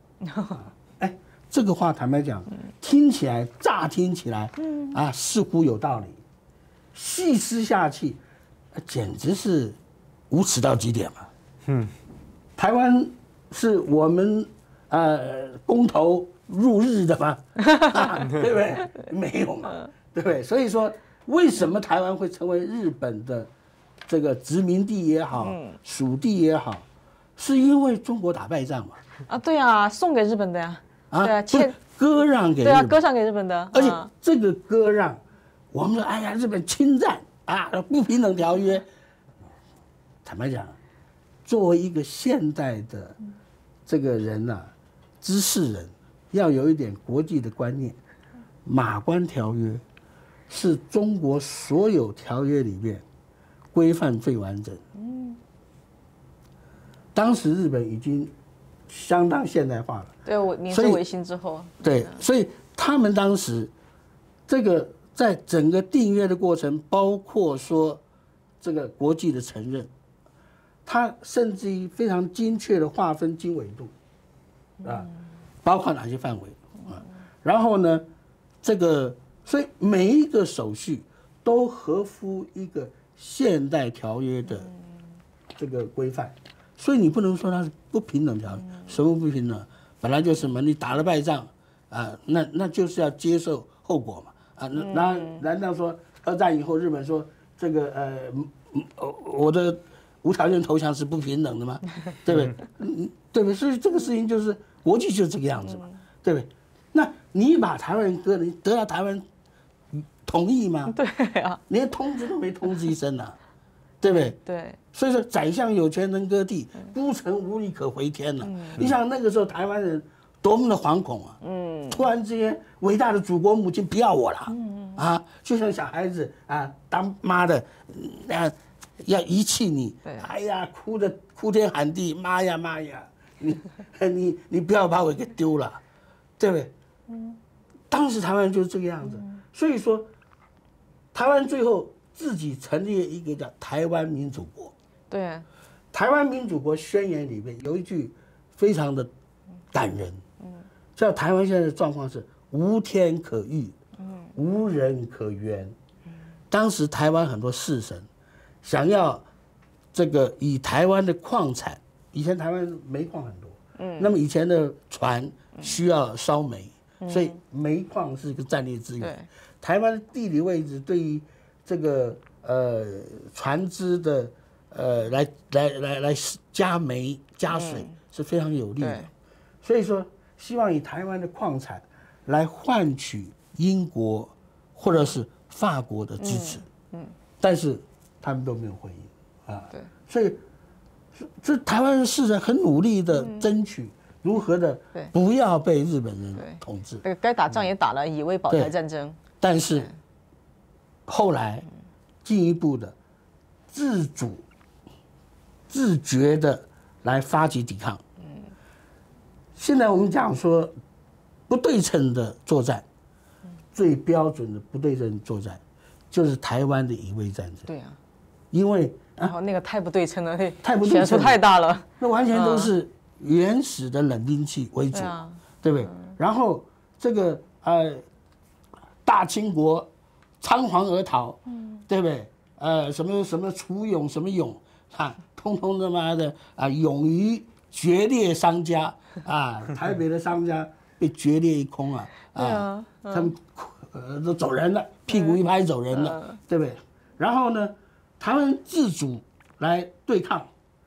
[SPEAKER 1] 这个话坦白讲，乍听起来，似乎有道理，细思下去，简直是无耻到极点嘛。台湾是我们公投入日的吗？对不对？没有嘛，对不对？所以说，为什么台湾会成为日本的这个殖民地也好，属地也好，是因为中国打败仗嘛？
[SPEAKER 2] 啊，对啊，送给日本的呀，对啊，
[SPEAKER 1] 割让给日本，
[SPEAKER 2] 对啊，割让给日本的，
[SPEAKER 1] 而且这个割让，我们说哎呀，日本侵占啊，不平等条约。坦白讲，作为一个现代的这个人呐，知识人，要有一点国际的观念。马关条约是中国所有条约里面规范最完整。当时日本已经相当现代化了。
[SPEAKER 2] 对，明治维新之后。
[SPEAKER 1] 对，所以他们当时这个在整个订约的过程，包括说这个国际的承认，它甚至于非常精确的划分经纬度，包括哪些范围啊？然后呢，这个所以每一个手续都合乎一个现代条约的这个规范，所以你不能说它是不平等条约，什么不平等？本来就是嘛，你打了败仗啊，那就是要接受后果嘛啊，难道说二战以后日本说这个我的无条件投降是不平等的吗？对不对？对不对？所以这个事情就是国际就是这个样子嘛，对不对？那你把台湾人割了，你得到台湾同意吗？
[SPEAKER 2] 对啊，
[SPEAKER 1] 连通知都没通知一声啊，对不对？
[SPEAKER 2] 对。
[SPEAKER 1] 所以说宰相有权能割地，孤城无力可回天了。你想那个时候台湾人多么的惶恐啊！突然之间伟大的祖国母亲不要我了，啊，就像小孩子啊，当妈的，要遗弃你，哎呀，哭天喊地，妈呀妈呀，你不要把我给丢了，对不对？当时台湾就是这个样子，所以说，台湾最后自己成立了一个叫台湾民主国。
[SPEAKER 2] 对，
[SPEAKER 1] 台湾民主国宣言里面有一句非常的感人，叫台湾现在的状况是无天可遇，无人可援。当时台湾很多士绅想要这个以台湾的矿产，以前台湾煤矿很多，那么以前的船需要烧煤，所以煤矿是一个战略资源。台湾的地理位置对于这个船只的来加煤加水是非常有利的，所以说希望以台湾的矿产来换取英国或者是法国的支持，但是他们都没有回应啊，所以这台湾的士人很努力的争取如何的不要被日本人统治，
[SPEAKER 2] 该打仗也打了，以为保台战争，
[SPEAKER 1] 但是后来进一步的自主自觉的来发起抵抗。现在我们讲说不对称的作战，最标准的不对称作战就是台湾的夷卫战争。
[SPEAKER 2] 对啊，
[SPEAKER 1] 因为
[SPEAKER 2] 那个太不对称了，
[SPEAKER 1] 太不对称，
[SPEAKER 2] 悬殊太大了，
[SPEAKER 1] 那完全都是原始的冷兵器为主，对不对？然后这个大清国仓皇而逃，对不对？什么楚勇什么勇啊，通通他妈的勇于决裂商家啊，台北的商家被决裂一空啊，他们都走人了，屁股一拍走人了，对不对？然后呢，台湾自主来对抗，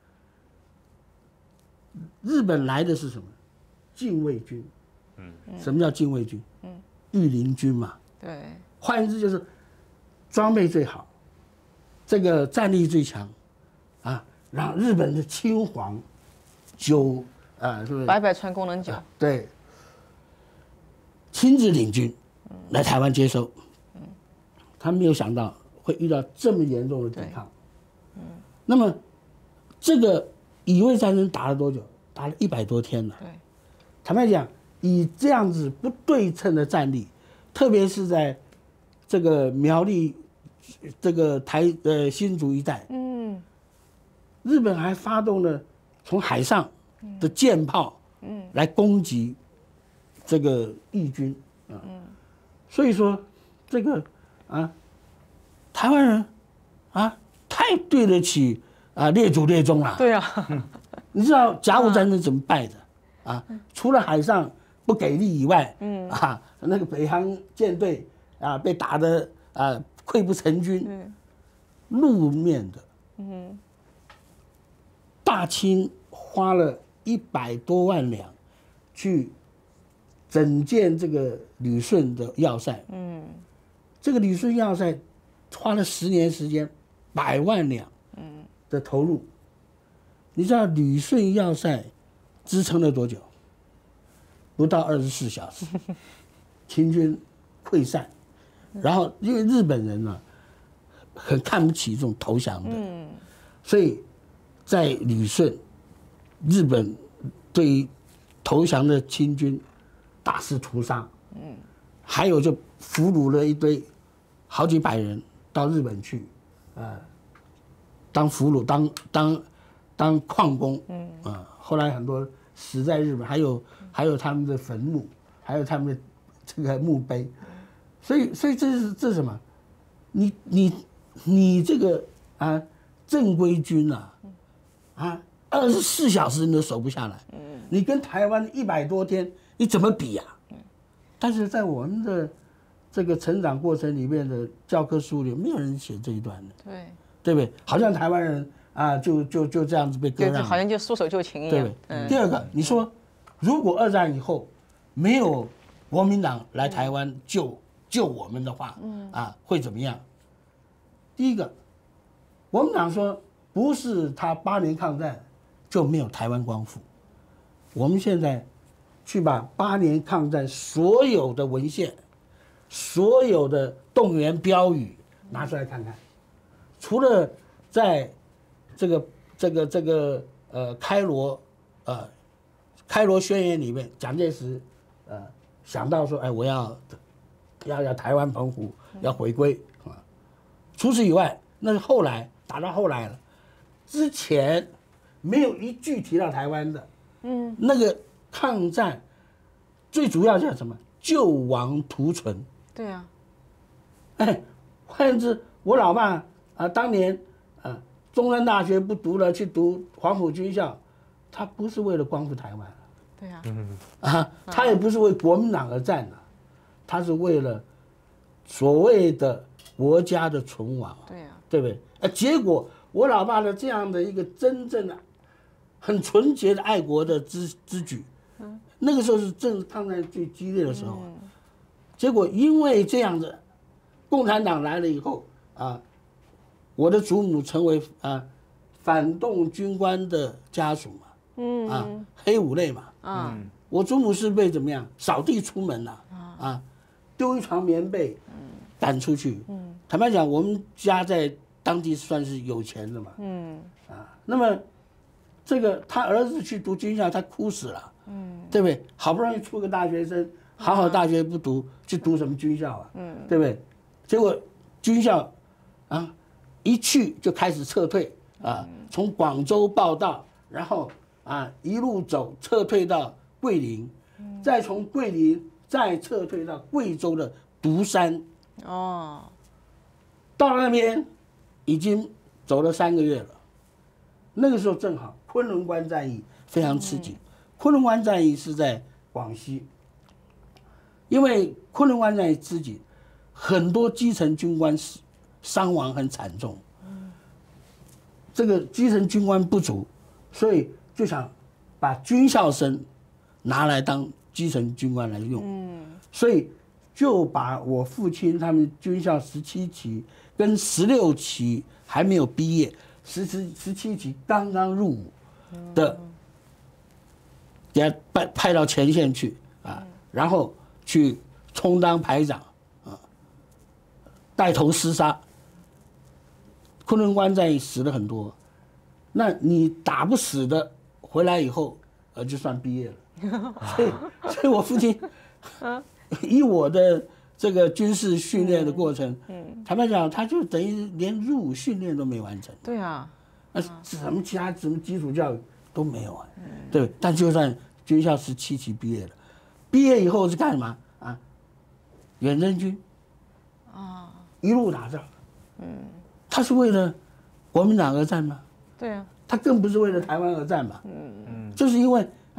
[SPEAKER 1] 日本来的是什么？禁卫军。什么叫禁卫军？御林军嘛。
[SPEAKER 2] 对。
[SPEAKER 1] 换言之就是装备最好，这个战力最强，让日本的青黄酒是不是？
[SPEAKER 2] 百川功能酒。
[SPEAKER 1] 对。亲自领军来台湾接收，他没有想到会遇到这么严重的抵抗。那么这个乙未战争打了多久？打了100多天了。坦白讲，以这样子不对称的战力，特别是在这个苗栗、这个新竹一带，日本还发动了从海上的舰炮，来攻击这个义军啊。所以说，这个台湾人太对得起列祖列宗了。
[SPEAKER 2] 对啊，
[SPEAKER 1] 你知道甲午战争怎么败的？ 啊，除了海上不给力以外，那个北航舰队啊被打得溃不成军，路面的，大清花了100多万两去整建这个旅顺的要塞，这个旅顺要塞花了10年时间，100万两的投入，你知道旅顺要塞支撑了多久？不到24小时，清军溃散，然后因为日本人呢很看不起这种投降的，所以在旅顺，日本对于投降的清军大肆屠杀，还有就俘虏了一堆好几百人到日本去，当俘虏，当矿工，后来很多死在日本，还有他们的坟墓，还有他们的这个墓碑，所以这是什么？你这个正规军24小时你都守不下来，你跟台湾100多天你怎么比呀？但是在我们的这个成长过程里面的教科书里，没有人写这一段的，对不对？好像台湾人就这样子被割让，
[SPEAKER 2] 好像就束手就擒一样。
[SPEAKER 1] 对。第二个，你说如果2战以后没有国民党来台湾救我们的话，会怎么样？第一个，国民党说不是他8年抗战就没有台湾光复，我们现在去把8年抗战所有的文献、所有的动员标语拿出来看看，除了在这个开罗宣言里面，蒋介石想到说，我要台湾澎湖要回归啊。除此以外，那是后来打到后来了，之前没有一句提到台湾的。那个抗战最主要叫什么？救亡图存。
[SPEAKER 2] 对啊。
[SPEAKER 1] 换言之，我老爸当年中山大学不读了，去读黄埔军校，他不是为了光复台湾。
[SPEAKER 2] 对啊。
[SPEAKER 1] 他也不是为国民党而战的，他是为了所谓的国家的存亡。
[SPEAKER 2] 对啊。
[SPEAKER 1] 对不对？结果我老爸的这样的一个真正的很纯洁的爱国的之举，那个时候是正抗战最激烈的时候，结果因为这样子，共产党来了以后我的祖母成为反动军官的家属嘛，黑五类嘛，我祖母是被怎么样扫地出门了，丢一床棉被，赶出去。坦白讲，我们家在当地算是有钱的嘛，那么这个他儿子去读军校，他哭死了，对不对？好不容易出个大学生，好大学不读，去读什么军校啊？对不对？结果军校一去就开始撤退从广州报到，然后一路撤退到桂林，再从桂林再撤退到贵州的独山。到那边已经走了3个月了，那个时候正好昆仑关战役非常刺激。昆仑关战役是在广西，因为昆仑关战役刺激，很多基层军官伤亡很惨重。这个基层军官不足，所以就想把军校生拿来当基层军官来用。所以就把我父亲他们军校17期跟16期还没有毕业，17期刚刚入伍的，给他派到前线去然后去充当排长带头厮杀。昆仑关战役死了很多，那你打不死的回来以后就算毕业了。所以我父亲以我的这个军事训练的过程，坦白讲，他就等于连入伍训练都没完成。
[SPEAKER 2] 对啊，
[SPEAKER 1] 什么其他什么基础教育都没有对。但就算军校17期毕业了，毕业以后是干什么远征军一路打仗。他是为了国民党而战吗？
[SPEAKER 2] 对啊。
[SPEAKER 1] 他更不是为了台湾而战嘛。就是因为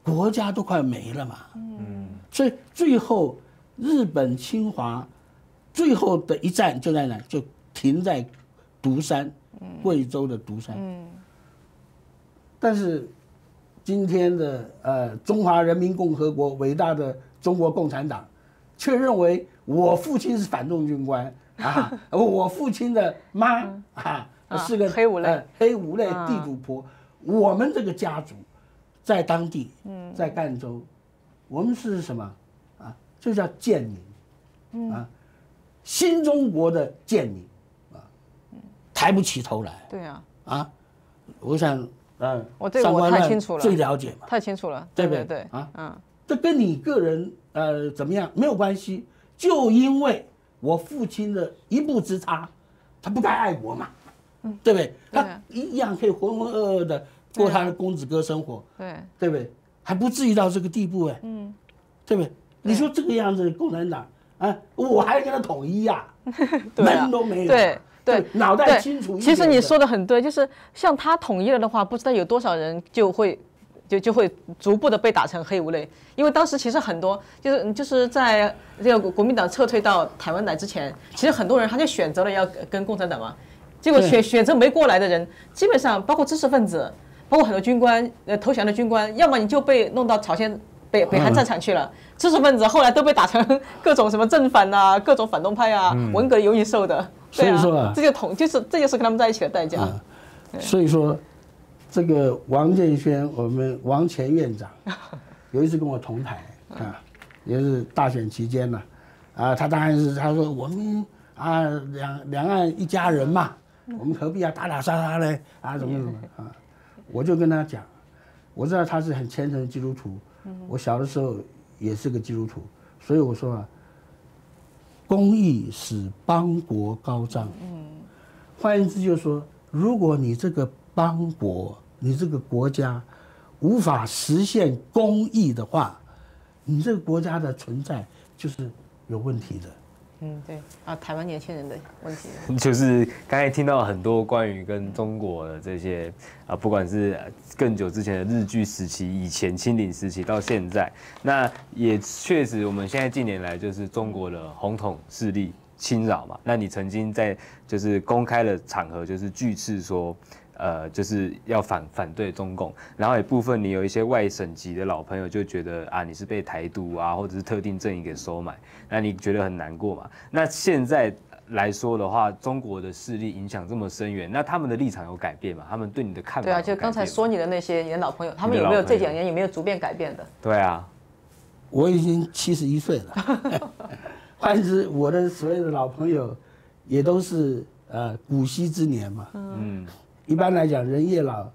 [SPEAKER 1] 国家都快没了嘛。所以最后日本侵华最后的一站就在哪？就停在独山，贵州的独山。但是今天的中华人民共和国伟大的中国共产党，却认为我父亲是反动军官啊，我父亲的妈是个
[SPEAKER 2] 黑五类
[SPEAKER 1] 地主婆。我们这个家族在当地，在赣州，我们是什么啊？就叫贱民啊，新中国的贱民啊，抬不起头来。
[SPEAKER 2] 对啊，
[SPEAKER 1] 我想，
[SPEAKER 2] 我这个我太清楚了，
[SPEAKER 1] 最了解嘛，
[SPEAKER 2] 太清楚了，
[SPEAKER 1] 对不对？
[SPEAKER 2] 对
[SPEAKER 1] 这跟你个人怎么样没有关系，就因为我父亲的一步之差，他不该爱国嘛，对不对？他一样可以浑浑噩噩的过他的公子哥生活，对不对？还不至于到这个地步对不对？你说这个样子，共产党我还跟他统一呀，门都没有，对，脑袋清楚一点。
[SPEAKER 2] 其实你说的很对，就是像他统一了的话，不知道有多少人就会逐步的被打成黑五类，因为当时其实很多就是在这个国民党撤退到台湾来之前，其实很多人他就选择了要跟共产党嘛，结果选择没过来的人，基本上包括知识分子，包括很多军官投降的军官，要么你就被弄到朝鲜北韩战场去了，知识分子后来都被打成各种什么正反啊，各种反动派啊，文革有你受的。
[SPEAKER 1] 所以说
[SPEAKER 2] 这就是跟他们在一起的代价。
[SPEAKER 1] 所以说，这个王建煊，我们王前院长，有一次跟我同台也是大选期间呢，他当然是他说我们两岸一家人嘛，我们何必要打打杀杀嘞怎么我就跟他讲，我知道他是很虔诚的基督徒，我小的时候也是个基督徒，所以我说公益使邦国高涨。换言之就是说，如果你这个邦国，你这个国家无法实现公益的话，你这个国家的存在就是有问题的。
[SPEAKER 2] 对台湾年轻人的问题
[SPEAKER 3] 就是刚才听到很多关于跟中国的这些不管是更久之前的日据时期，以前清领时期到现在，那也确实我们现在近年来就是中国的红统势力侵扰嘛。那你曾经在就是公开的场合就是据斥说，就是要反对中共，然后也部分你有一些外省籍的老朋友就觉得你是被台独或者是特定阵营给收买，那你觉得很难过嘛？那现在来说的话，中国的势力影响这么深远，那他们的立场有改变吗？他们对你的看法有改变吗？
[SPEAKER 2] 就刚才说你的那些你的老朋友，他们有没有这几年有没有逐渐改变的？
[SPEAKER 3] 对
[SPEAKER 1] 我已经71岁了，换言之，我的所有的老朋友也都是古稀之年嘛。一般来讲，人越老，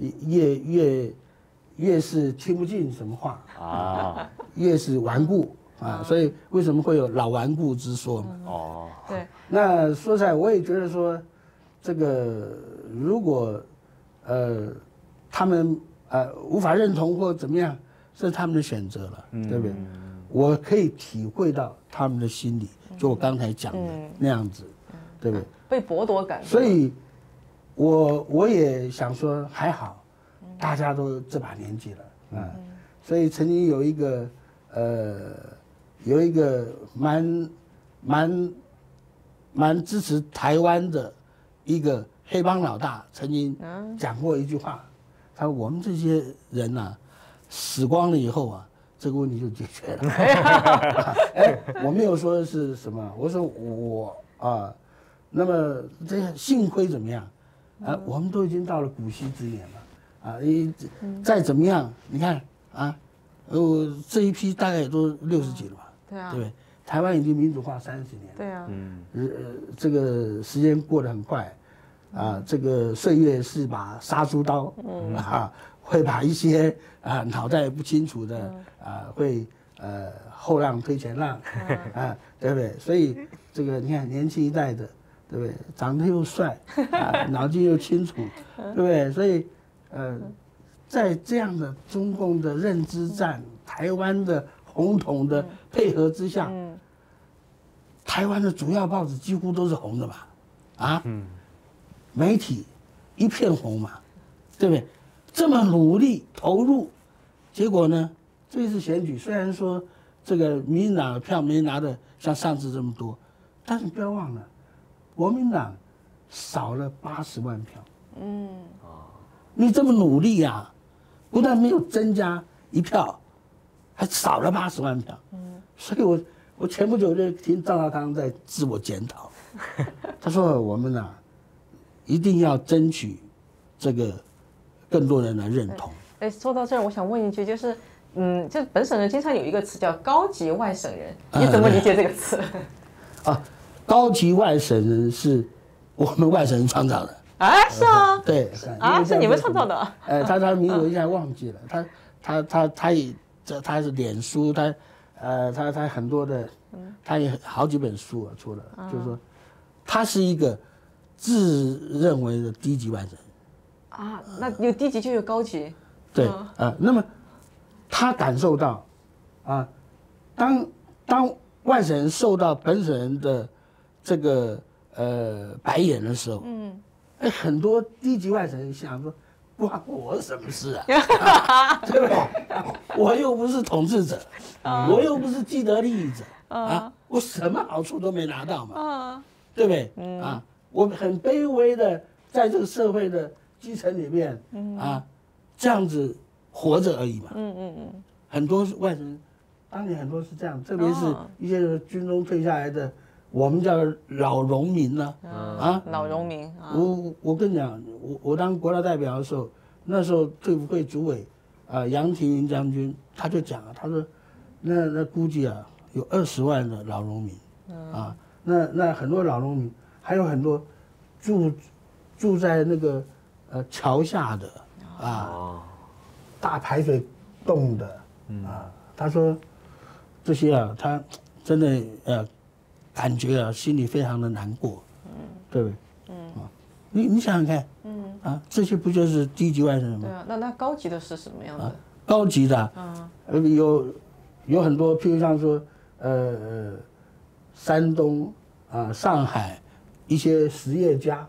[SPEAKER 1] 越是听不进什么话越是顽固所以为什么会有老顽固之说嘛？
[SPEAKER 2] 对。
[SPEAKER 1] 那说实在，我也觉得说，这个如果他们无法认同或怎么样，是他们的选择了，对不对？我可以体会到他们的心理，就我刚才讲的那样子，对不对？
[SPEAKER 2] 被剥夺感。
[SPEAKER 1] 所以。我也想说还好，大家都这把年纪了所以曾经有一个蛮支持台湾的一个黑帮老大，曾经讲过一句话，他说我们这些人死光了以后这个问题就解决了。我没有说是什么，我说我那么这幸亏怎么样？我们都已经到了古稀之年了再怎么样，你看这一批大概也都60几了嘛，对不对？台湾已经民主化30年了，这个时间过得很快这个岁月是把杀猪刀会把一些脑袋不清楚的会后浪推前浪对不对？所以这个你看年轻一代的。对不对？长得又帅脑筋又清楚，对不对？所以，在这样的中共的认知战、台湾的红统的配合之下，台湾的主要报纸几乎都是红的嘛，媒体一片红嘛，对不对？这么努力投入， 结果呢，这次选举虽然说这个民进党的票没拿的像上次这么多，但是不要忘了，国民党少了80万票。你这么努力啊，不但没有增加1票，还少了80万票。所以我前不久就听赵少康在自我检讨，他说我们啊，一定要争取这个更多人的认同。
[SPEAKER 2] 说到这儿，我想问一句，就是就本省人经常有一个词叫高级外省人，你怎么理解这个词？
[SPEAKER 1] 高级外省人是我们外省人创造的。
[SPEAKER 2] 是啊。
[SPEAKER 1] 对。
[SPEAKER 2] 是你们创造的。
[SPEAKER 1] 他的名字我一下忘记了，他是脸书，他很多的，他也好几本书出了，就是说他是一个自认为的低级外省人。
[SPEAKER 2] 那有低级就有高级。
[SPEAKER 1] 对。那么他感受到，当外省人受到本省人的这个白眼的时候，很多低级外省人想说，关我什么事啊？对不对？我又不是统治者，我又不是既得利益者我什么好处都没拿到嘛，对不对？我很卑微的在这个社会的基层里面这样子活着而已嘛。很多外省人，当年很多是这样，特别是一些军中退下来的，我们叫老农民呢。
[SPEAKER 2] 老农民。
[SPEAKER 1] 我跟你讲，我当国大代表的时候，那时候退辅会主委杨廷云将军他就讲他说，那估计有20万的老农民那很多老农民，还有很多住在那个桥下的大排水洞的他说这些他真的感觉心里非常的难过，对不对？你想想看，这些不就是低级外省人吗？
[SPEAKER 2] 对那高级的是什么样的？
[SPEAKER 1] 高级的有很多，譬如像说山东上海一些实业家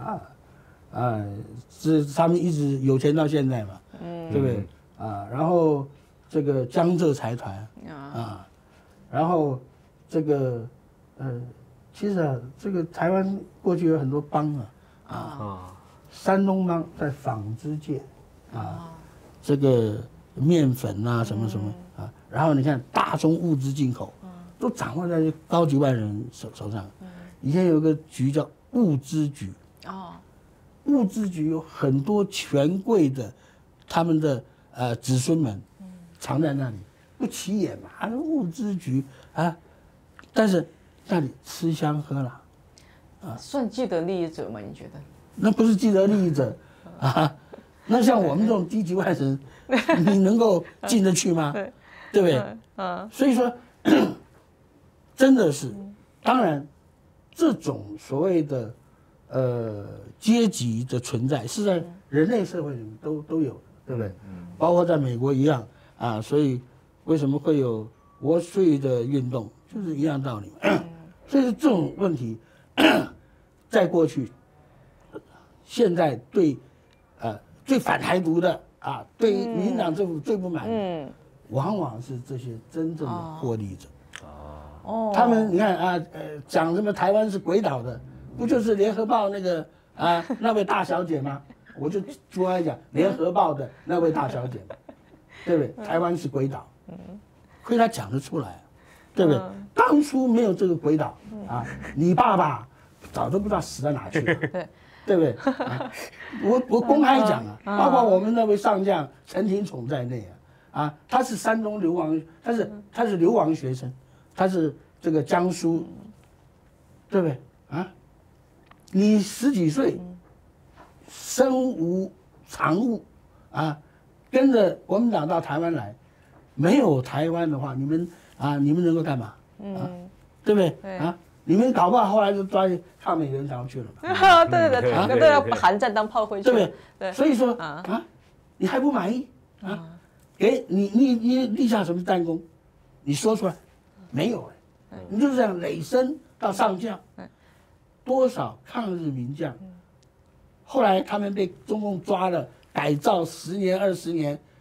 [SPEAKER 1] 是他们一直有钱到现在嘛，对不对？然后这个江浙财团然后这个其实这个台湾过去有很多帮山东帮在纺织界这个面粉什么什么然后你看大宗物资进口都掌握在高级外人手上。以前有一个局叫物资局物资局有很多权贵的他们的子孙们藏在那里，不起眼嘛，物资局但是那里吃香喝辣
[SPEAKER 2] 算既得利益者吗？你觉得？
[SPEAKER 1] 那不是既得利益者那像我们这种低级外省人，你能够进得去吗？对不对？所以说真的是，当然这种所谓的阶级的存在是在人类社会里面都有的，对不对？包括在美国一样所以为什么会有Wall Street的运动，就是一样道理嘛。所以这种问题在过去现在对最反台独的对民进党政府最不满往往是这些真正的获利者他们你看讲什么台湾是鬼岛的，不就是联合报那个那位大小姐吗？我就出来讲联合报的那位大小姐，对不对？台湾是鬼岛，亏他讲得出来，对不对？当初没有这个鬼岛你爸爸早都不知道死到哪去了，对不对？我公开讲包括我们那位上将陈廷宠在内他是山东流亡，他是流亡学生，他是这个江苏，对不对？你10几岁，身无长物跟着国民党到台湾来，没有台湾的话，你们能够干嘛？对不对？你们搞不好后来就抓去抗美援朝去了嘛？
[SPEAKER 2] 对，都要韩战当炮灰去了，
[SPEAKER 1] 对不对？所以说你还不满意给你立下什么战功？你说出来，没有你就是这样累升到上将，多少抗日名将，后来他们被中共抓了，改造10年20年，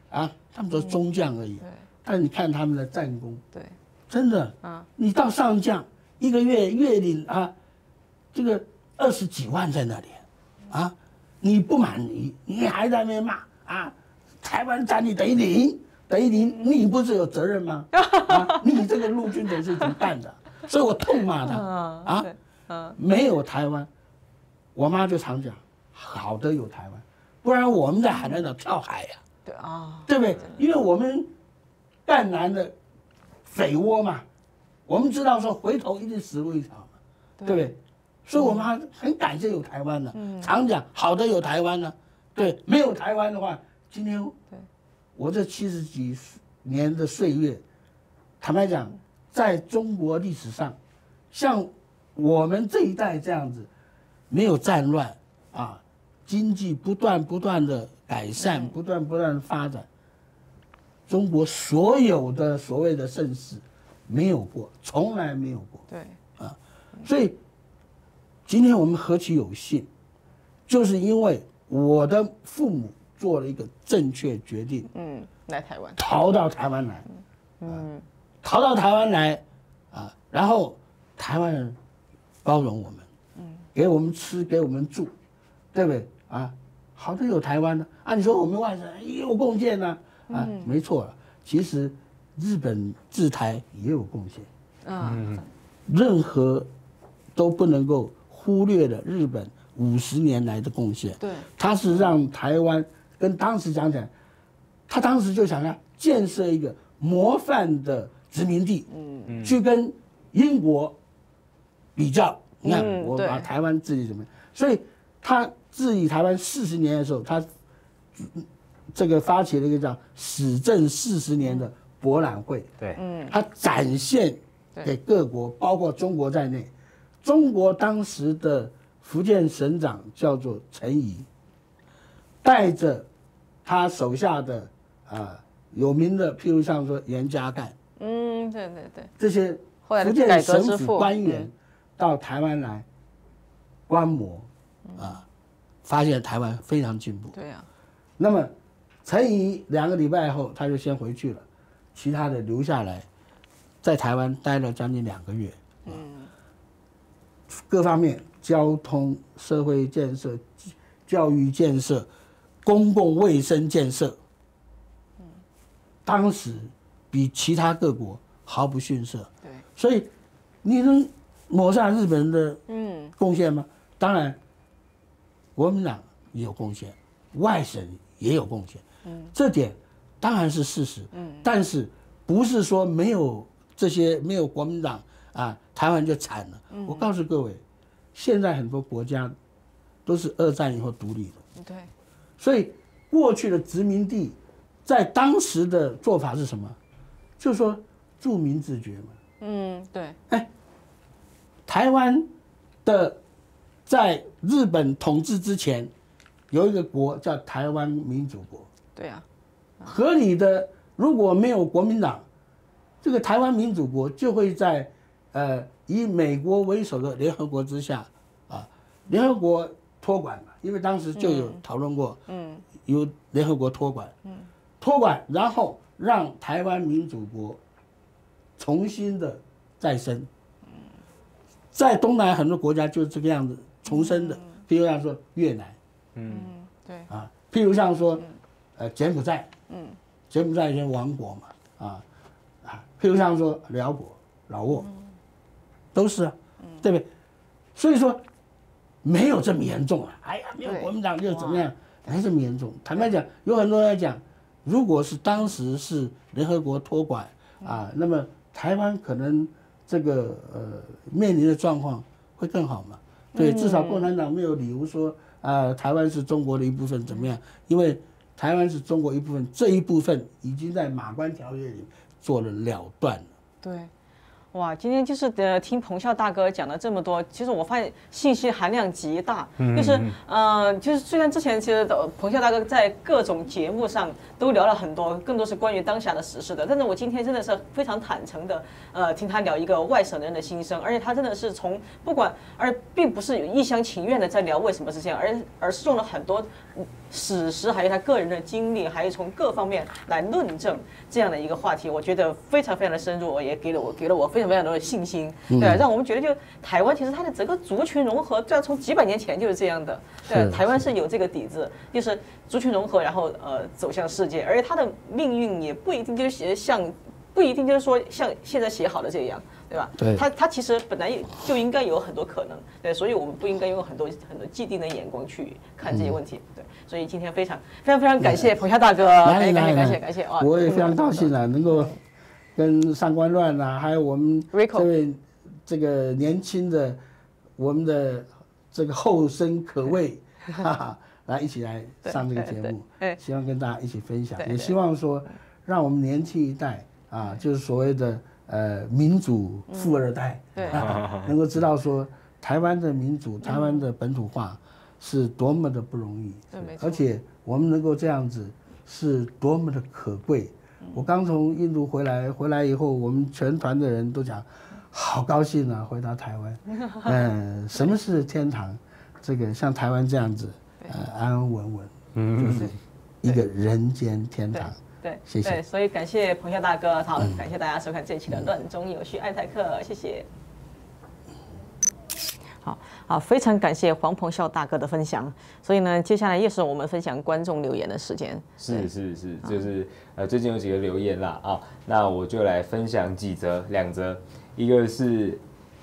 [SPEAKER 1] 啊，他们都是中将而已。对。但是你看他们的战功，
[SPEAKER 2] 对，
[SPEAKER 1] 真的，你到上将一个月月领这个20几万在那里，你不满意，你还在那边骂台湾战力等于零，你不是有责任吗？你这个陆军董事局办的，所以我痛骂他没有台湾，我妈就常讲，好的有台湾，不然我们在海南岛跳海呀，对不对？因为我们赣南的匪窝嘛，我们知道说回头一定死路一条嘛，对不对？所以我们很感谢有台湾的，常讲好的有台湾呢，对，没有台湾的话，今天我这70几年的岁月，坦白讲，在中国历史上，像我们这一代这样子，没有战乱经济不断的改善，不断的发展，中国所有的所谓的盛世没有过，从来没有过。
[SPEAKER 2] 对
[SPEAKER 1] 所以今天我们何其有幸，就是因为我的父母做了一个正确决定，
[SPEAKER 2] 来台湾，
[SPEAKER 1] 逃到台湾来，逃到台湾来然后台湾人包容我们，给我们吃，给我们住，对不对好的有台湾呢你说我们外省人也有贡献呢没错了，其实日本治台也有贡献任何都不能够忽略了日本50年来的贡献。
[SPEAKER 2] 对，
[SPEAKER 1] 他是让台湾跟当时讲起来，他当时就想要建设一个模范的殖民地，去跟英国比较。你看，我把台湾治理怎么样？所以他治理台湾40年的时候，他这个发起了一个叫“史政40年”的博览会。
[SPEAKER 3] 对，
[SPEAKER 1] 他展现给各国，包括中国在内。中国当时的福建省长叫做陈仪，带着他手下的有名的，譬如像说严家淦，
[SPEAKER 2] 对，
[SPEAKER 1] 这些福建省府官员到台湾来观摩，发现台湾非常进步。
[SPEAKER 2] 对
[SPEAKER 1] 那么陈仪2个礼拜后他就先回去了，其他的留下来，在台湾待了将近2个月。各方面交通、社会建设、教育建设、公共卫生建设，当时比其他各国毫不逊色。
[SPEAKER 2] 对，
[SPEAKER 1] 所以你能抹杀日本人的贡献吗？当然，国民党也有贡献，外省也有贡献，这点当然是事实。但是不是说没有这些，没有国民党台湾就惨了。我告诉各位，现在很多国家都是2战以后独立的。
[SPEAKER 2] 对，
[SPEAKER 1] 所以过去的殖民地在当时的做法是什么？就是说住民自决嘛。
[SPEAKER 2] 对。
[SPEAKER 1] 台湾的在日本统治之前，有一个国叫台湾民主国。
[SPEAKER 2] 对
[SPEAKER 1] 合理的，如果没有国民党，这个台湾民主国就会在以美国为首的联合国之下联合国托管嘛，因为当时就有讨论过，由联合国托管，然后让台湾民主国重新的再生。在东南很多国家就是这个样子重生的，譬如像说越南，
[SPEAKER 2] 对
[SPEAKER 1] 譬如像说柬埔寨，柬埔寨以前亡国嘛，譬如像说辽国、老挝，都是对不对？所以说没有这么严重没有国民党就怎么样，没这么严重。坦白讲，有很多人讲，如果是当时是联合国托管那么台湾可能这个面临的状况会更好嘛？对，至少共产党没有理由说台湾是中国的一部分怎么样？因为台湾是中国一部分，这一部分已经在马关条约里做了了断了。
[SPEAKER 2] 对。哇，今天就是听彭孝大哥讲了这么多，其实我发现信息含量极大，就是虽然之前其实彭孝大哥在各种节目上都聊了很多，更多是关于当下的时事的，但是我今天真的是非常坦诚的听他聊一个外省人的心声，而且他真的是从不管，而并不是有一厢情愿的在聊为什么是这样，而是用了很多史实，还有他个人的经历，还有从各方面来论证这样的一个话题，我觉得非常非常的深入，也给了我非常非常多的信心，对，让我们觉得就台湾其实它的整个族群融合，对，从几百年前就是这样的，对，台湾是有这个底子，就是族群融合，然后走向世界，而且它的命运也不一定就是不一定就是说像现在写好的这样。对吧？
[SPEAKER 1] 对，
[SPEAKER 2] 它其实本来就应该有很多可能，对，所以我们不应该用很多既定的眼光去看这些问题，对，所以今天非常感谢彭夏大哥，感谢啊！
[SPEAKER 1] 我也非常高兴啊，能够跟上官乱啊，还有我们这位这个年轻的我们的这个后生可畏，哈哈，来一起来上这个节目，希望跟大家一起分享，也希望说让我们年轻一代啊，就是所谓的。民主富二代，能够知道说台湾的民主、台湾的本土化是多么的不容易，而且我们能够这样子是多么的可贵。我刚从印度回来以后，我们全团的人都讲，好高兴啊，回到台湾。什么是天堂？这个像台湾这样子，安安稳稳，就是一个人间天堂。
[SPEAKER 2] 对，
[SPEAKER 1] 谢谢。
[SPEAKER 2] 对，所以感谢彭夏大哥，好，感谢大家收看这一期的《乱中有序》爱台客，谢谢。好，非常感谢黄鹏孝大哥的分享。所以呢，接下来又是我们分享观众留言的时间。
[SPEAKER 3] 是，就是最近有几个留言啦啊，那我就来分享两则，一个是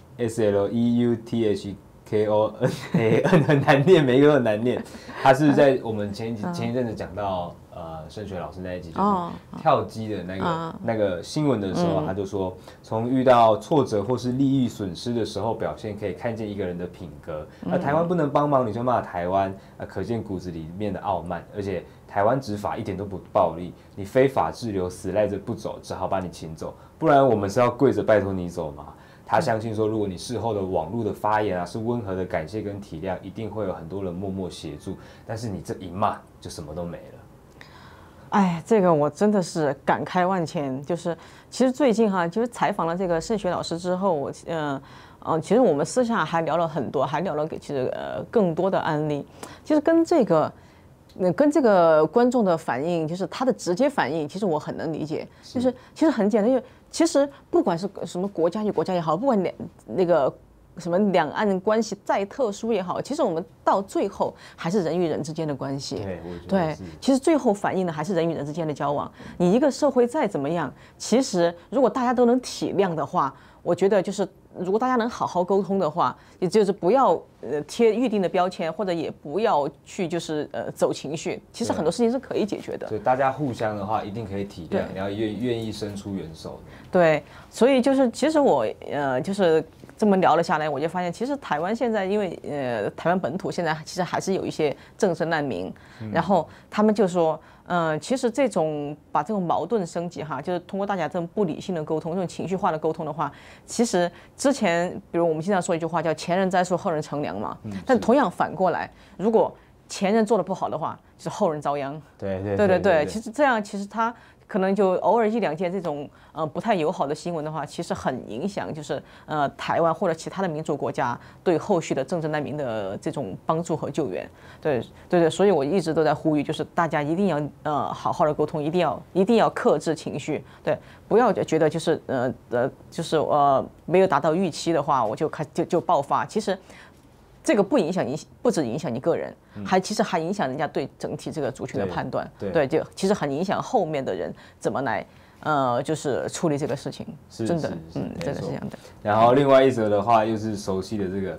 [SPEAKER 3] SLEUTHKONAN 很难念，每一个都很难念。他是在我们前一阵子讲到盛学老师那一集，就是跳机的那个新闻的时候，他就说，从遇到挫折或是利益损失的时候，表现可以看见一个人的品格。而台湾不能帮忙，你就骂台湾，可见骨子里面的傲慢。而且台湾执法一点都不暴力，你非法滞留死赖着不走，只好把你请走，不然我们是要跪着拜托你走吗？他相信说，如果你事后的网络的发言是温和的感谢跟体谅，一定会有很多人默默协助。但是你这一骂，就什么都没了。
[SPEAKER 2] 哎，这个我真的是感慨万千。就是其实最近就是采访了这个盛学老师之后，其实我们私下还聊了很多，还聊了其实更多的案例。其实跟这个观众的反应，就是他的直接反应，其实我很能理解。就是其实很简单，其实不管是什么国家与国家也好，不管什么两岸关系再特殊也好，其实我们到最后还是人与人之间的关系。对，其实最后反映的还是人与人之间的交往。你一个社会再怎么样，其实如果大家都能体谅的话，我觉得就是如果大家能好好沟通的话，也就是不要贴预定的标签，或者也不要去就是走情绪。其实很多事情是可以解决的。
[SPEAKER 3] 对，大家互相的话，一定可以体谅，然后愿意伸出援手的。
[SPEAKER 2] 对，所以就是其实我就是这么聊了下来，我就发现其实台湾现在因为台湾本土现在其实还是有一些政治难民，然后他们就说。其实把这种矛盾升级就是通过大家这种不理性的沟通，这种情绪化的沟通的话，其实之前比如我们经常说一句话叫前人栽树后人乘凉嘛，但同样反过来，如果前人做得不好的话，就是后人遭殃。对，其实这样其实他可能就偶尔一两件这种不太友好的新闻的话，其实很影响就是台湾或者其他的民主国家对后续的政治难民的这种帮助和救援。对，所以我一直都在呼吁，就是大家一定要好好的沟通，一定要克制情绪，对，不要觉得就是没有达到预期的话，我就爆发。其实这个不只影响你个人，其实还影响人家对整体这个族群的判断。对，就其实很影响后面的人怎么来就是处理这个事情。真的，真的是这样的。
[SPEAKER 3] 然后另外一则的话，又是熟悉的这个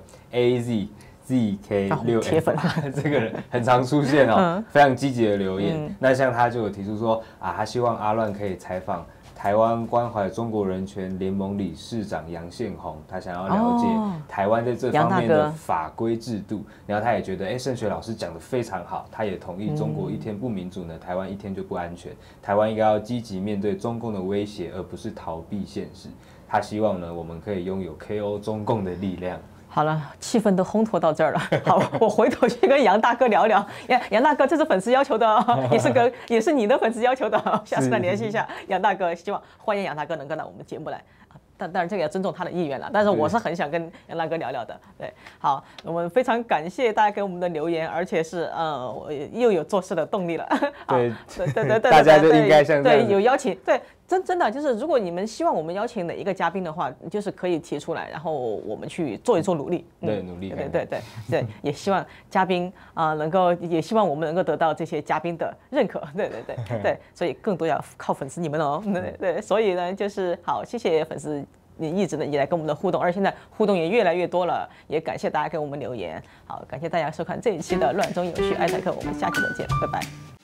[SPEAKER 3] AZZK6
[SPEAKER 2] 铁粉，
[SPEAKER 3] 这个人很常出现非常积极的留言。那像他就有提出说他希望阿乱可以采访台湾关怀中国人权联盟理事长杨宪宏，他想要了解台湾在这方面的法规制度，然后他也觉得盛学老师讲得非常好，他也同意中国一天不民主呢，台湾一天就不安全，台湾应该要积极面对中共的威胁，而不是逃避现实。他希望呢，我们可以拥有 KO 中共的力量。
[SPEAKER 2] 好了，气氛都烘托到这儿了。好，我回头去跟杨大哥聊聊。杨大哥，这是粉丝要求的，也是你的粉丝要求的。下次再联系一下杨大哥，希望欢迎杨大哥能够到我们的节目来当然这个要尊重他的意愿了，但是我是很想跟杨大哥聊聊的。对，好，我们非常感谢大家给我们的留言，而且是又有做事的动力了。
[SPEAKER 3] 对，大家就应该像这样
[SPEAKER 2] 对有邀请，对。真的就是，如果你们希望我们邀请哪一个嘉宾的话，就是可以提出来，然后我们去做一做努力。
[SPEAKER 3] 对，努力。
[SPEAKER 2] 对，也希望嘉宾能够，也希望我们能够得到这些嘉宾的认可。对，所以更多要靠粉丝你们哦。对，所以呢，就是好，谢谢粉丝你一直呢也来跟我们的互动，而现在互动也越来越多了，也感谢大家给我们留言。好，感谢大家收看这一期的乱中有序爱坦克，我们下期再见，拜拜。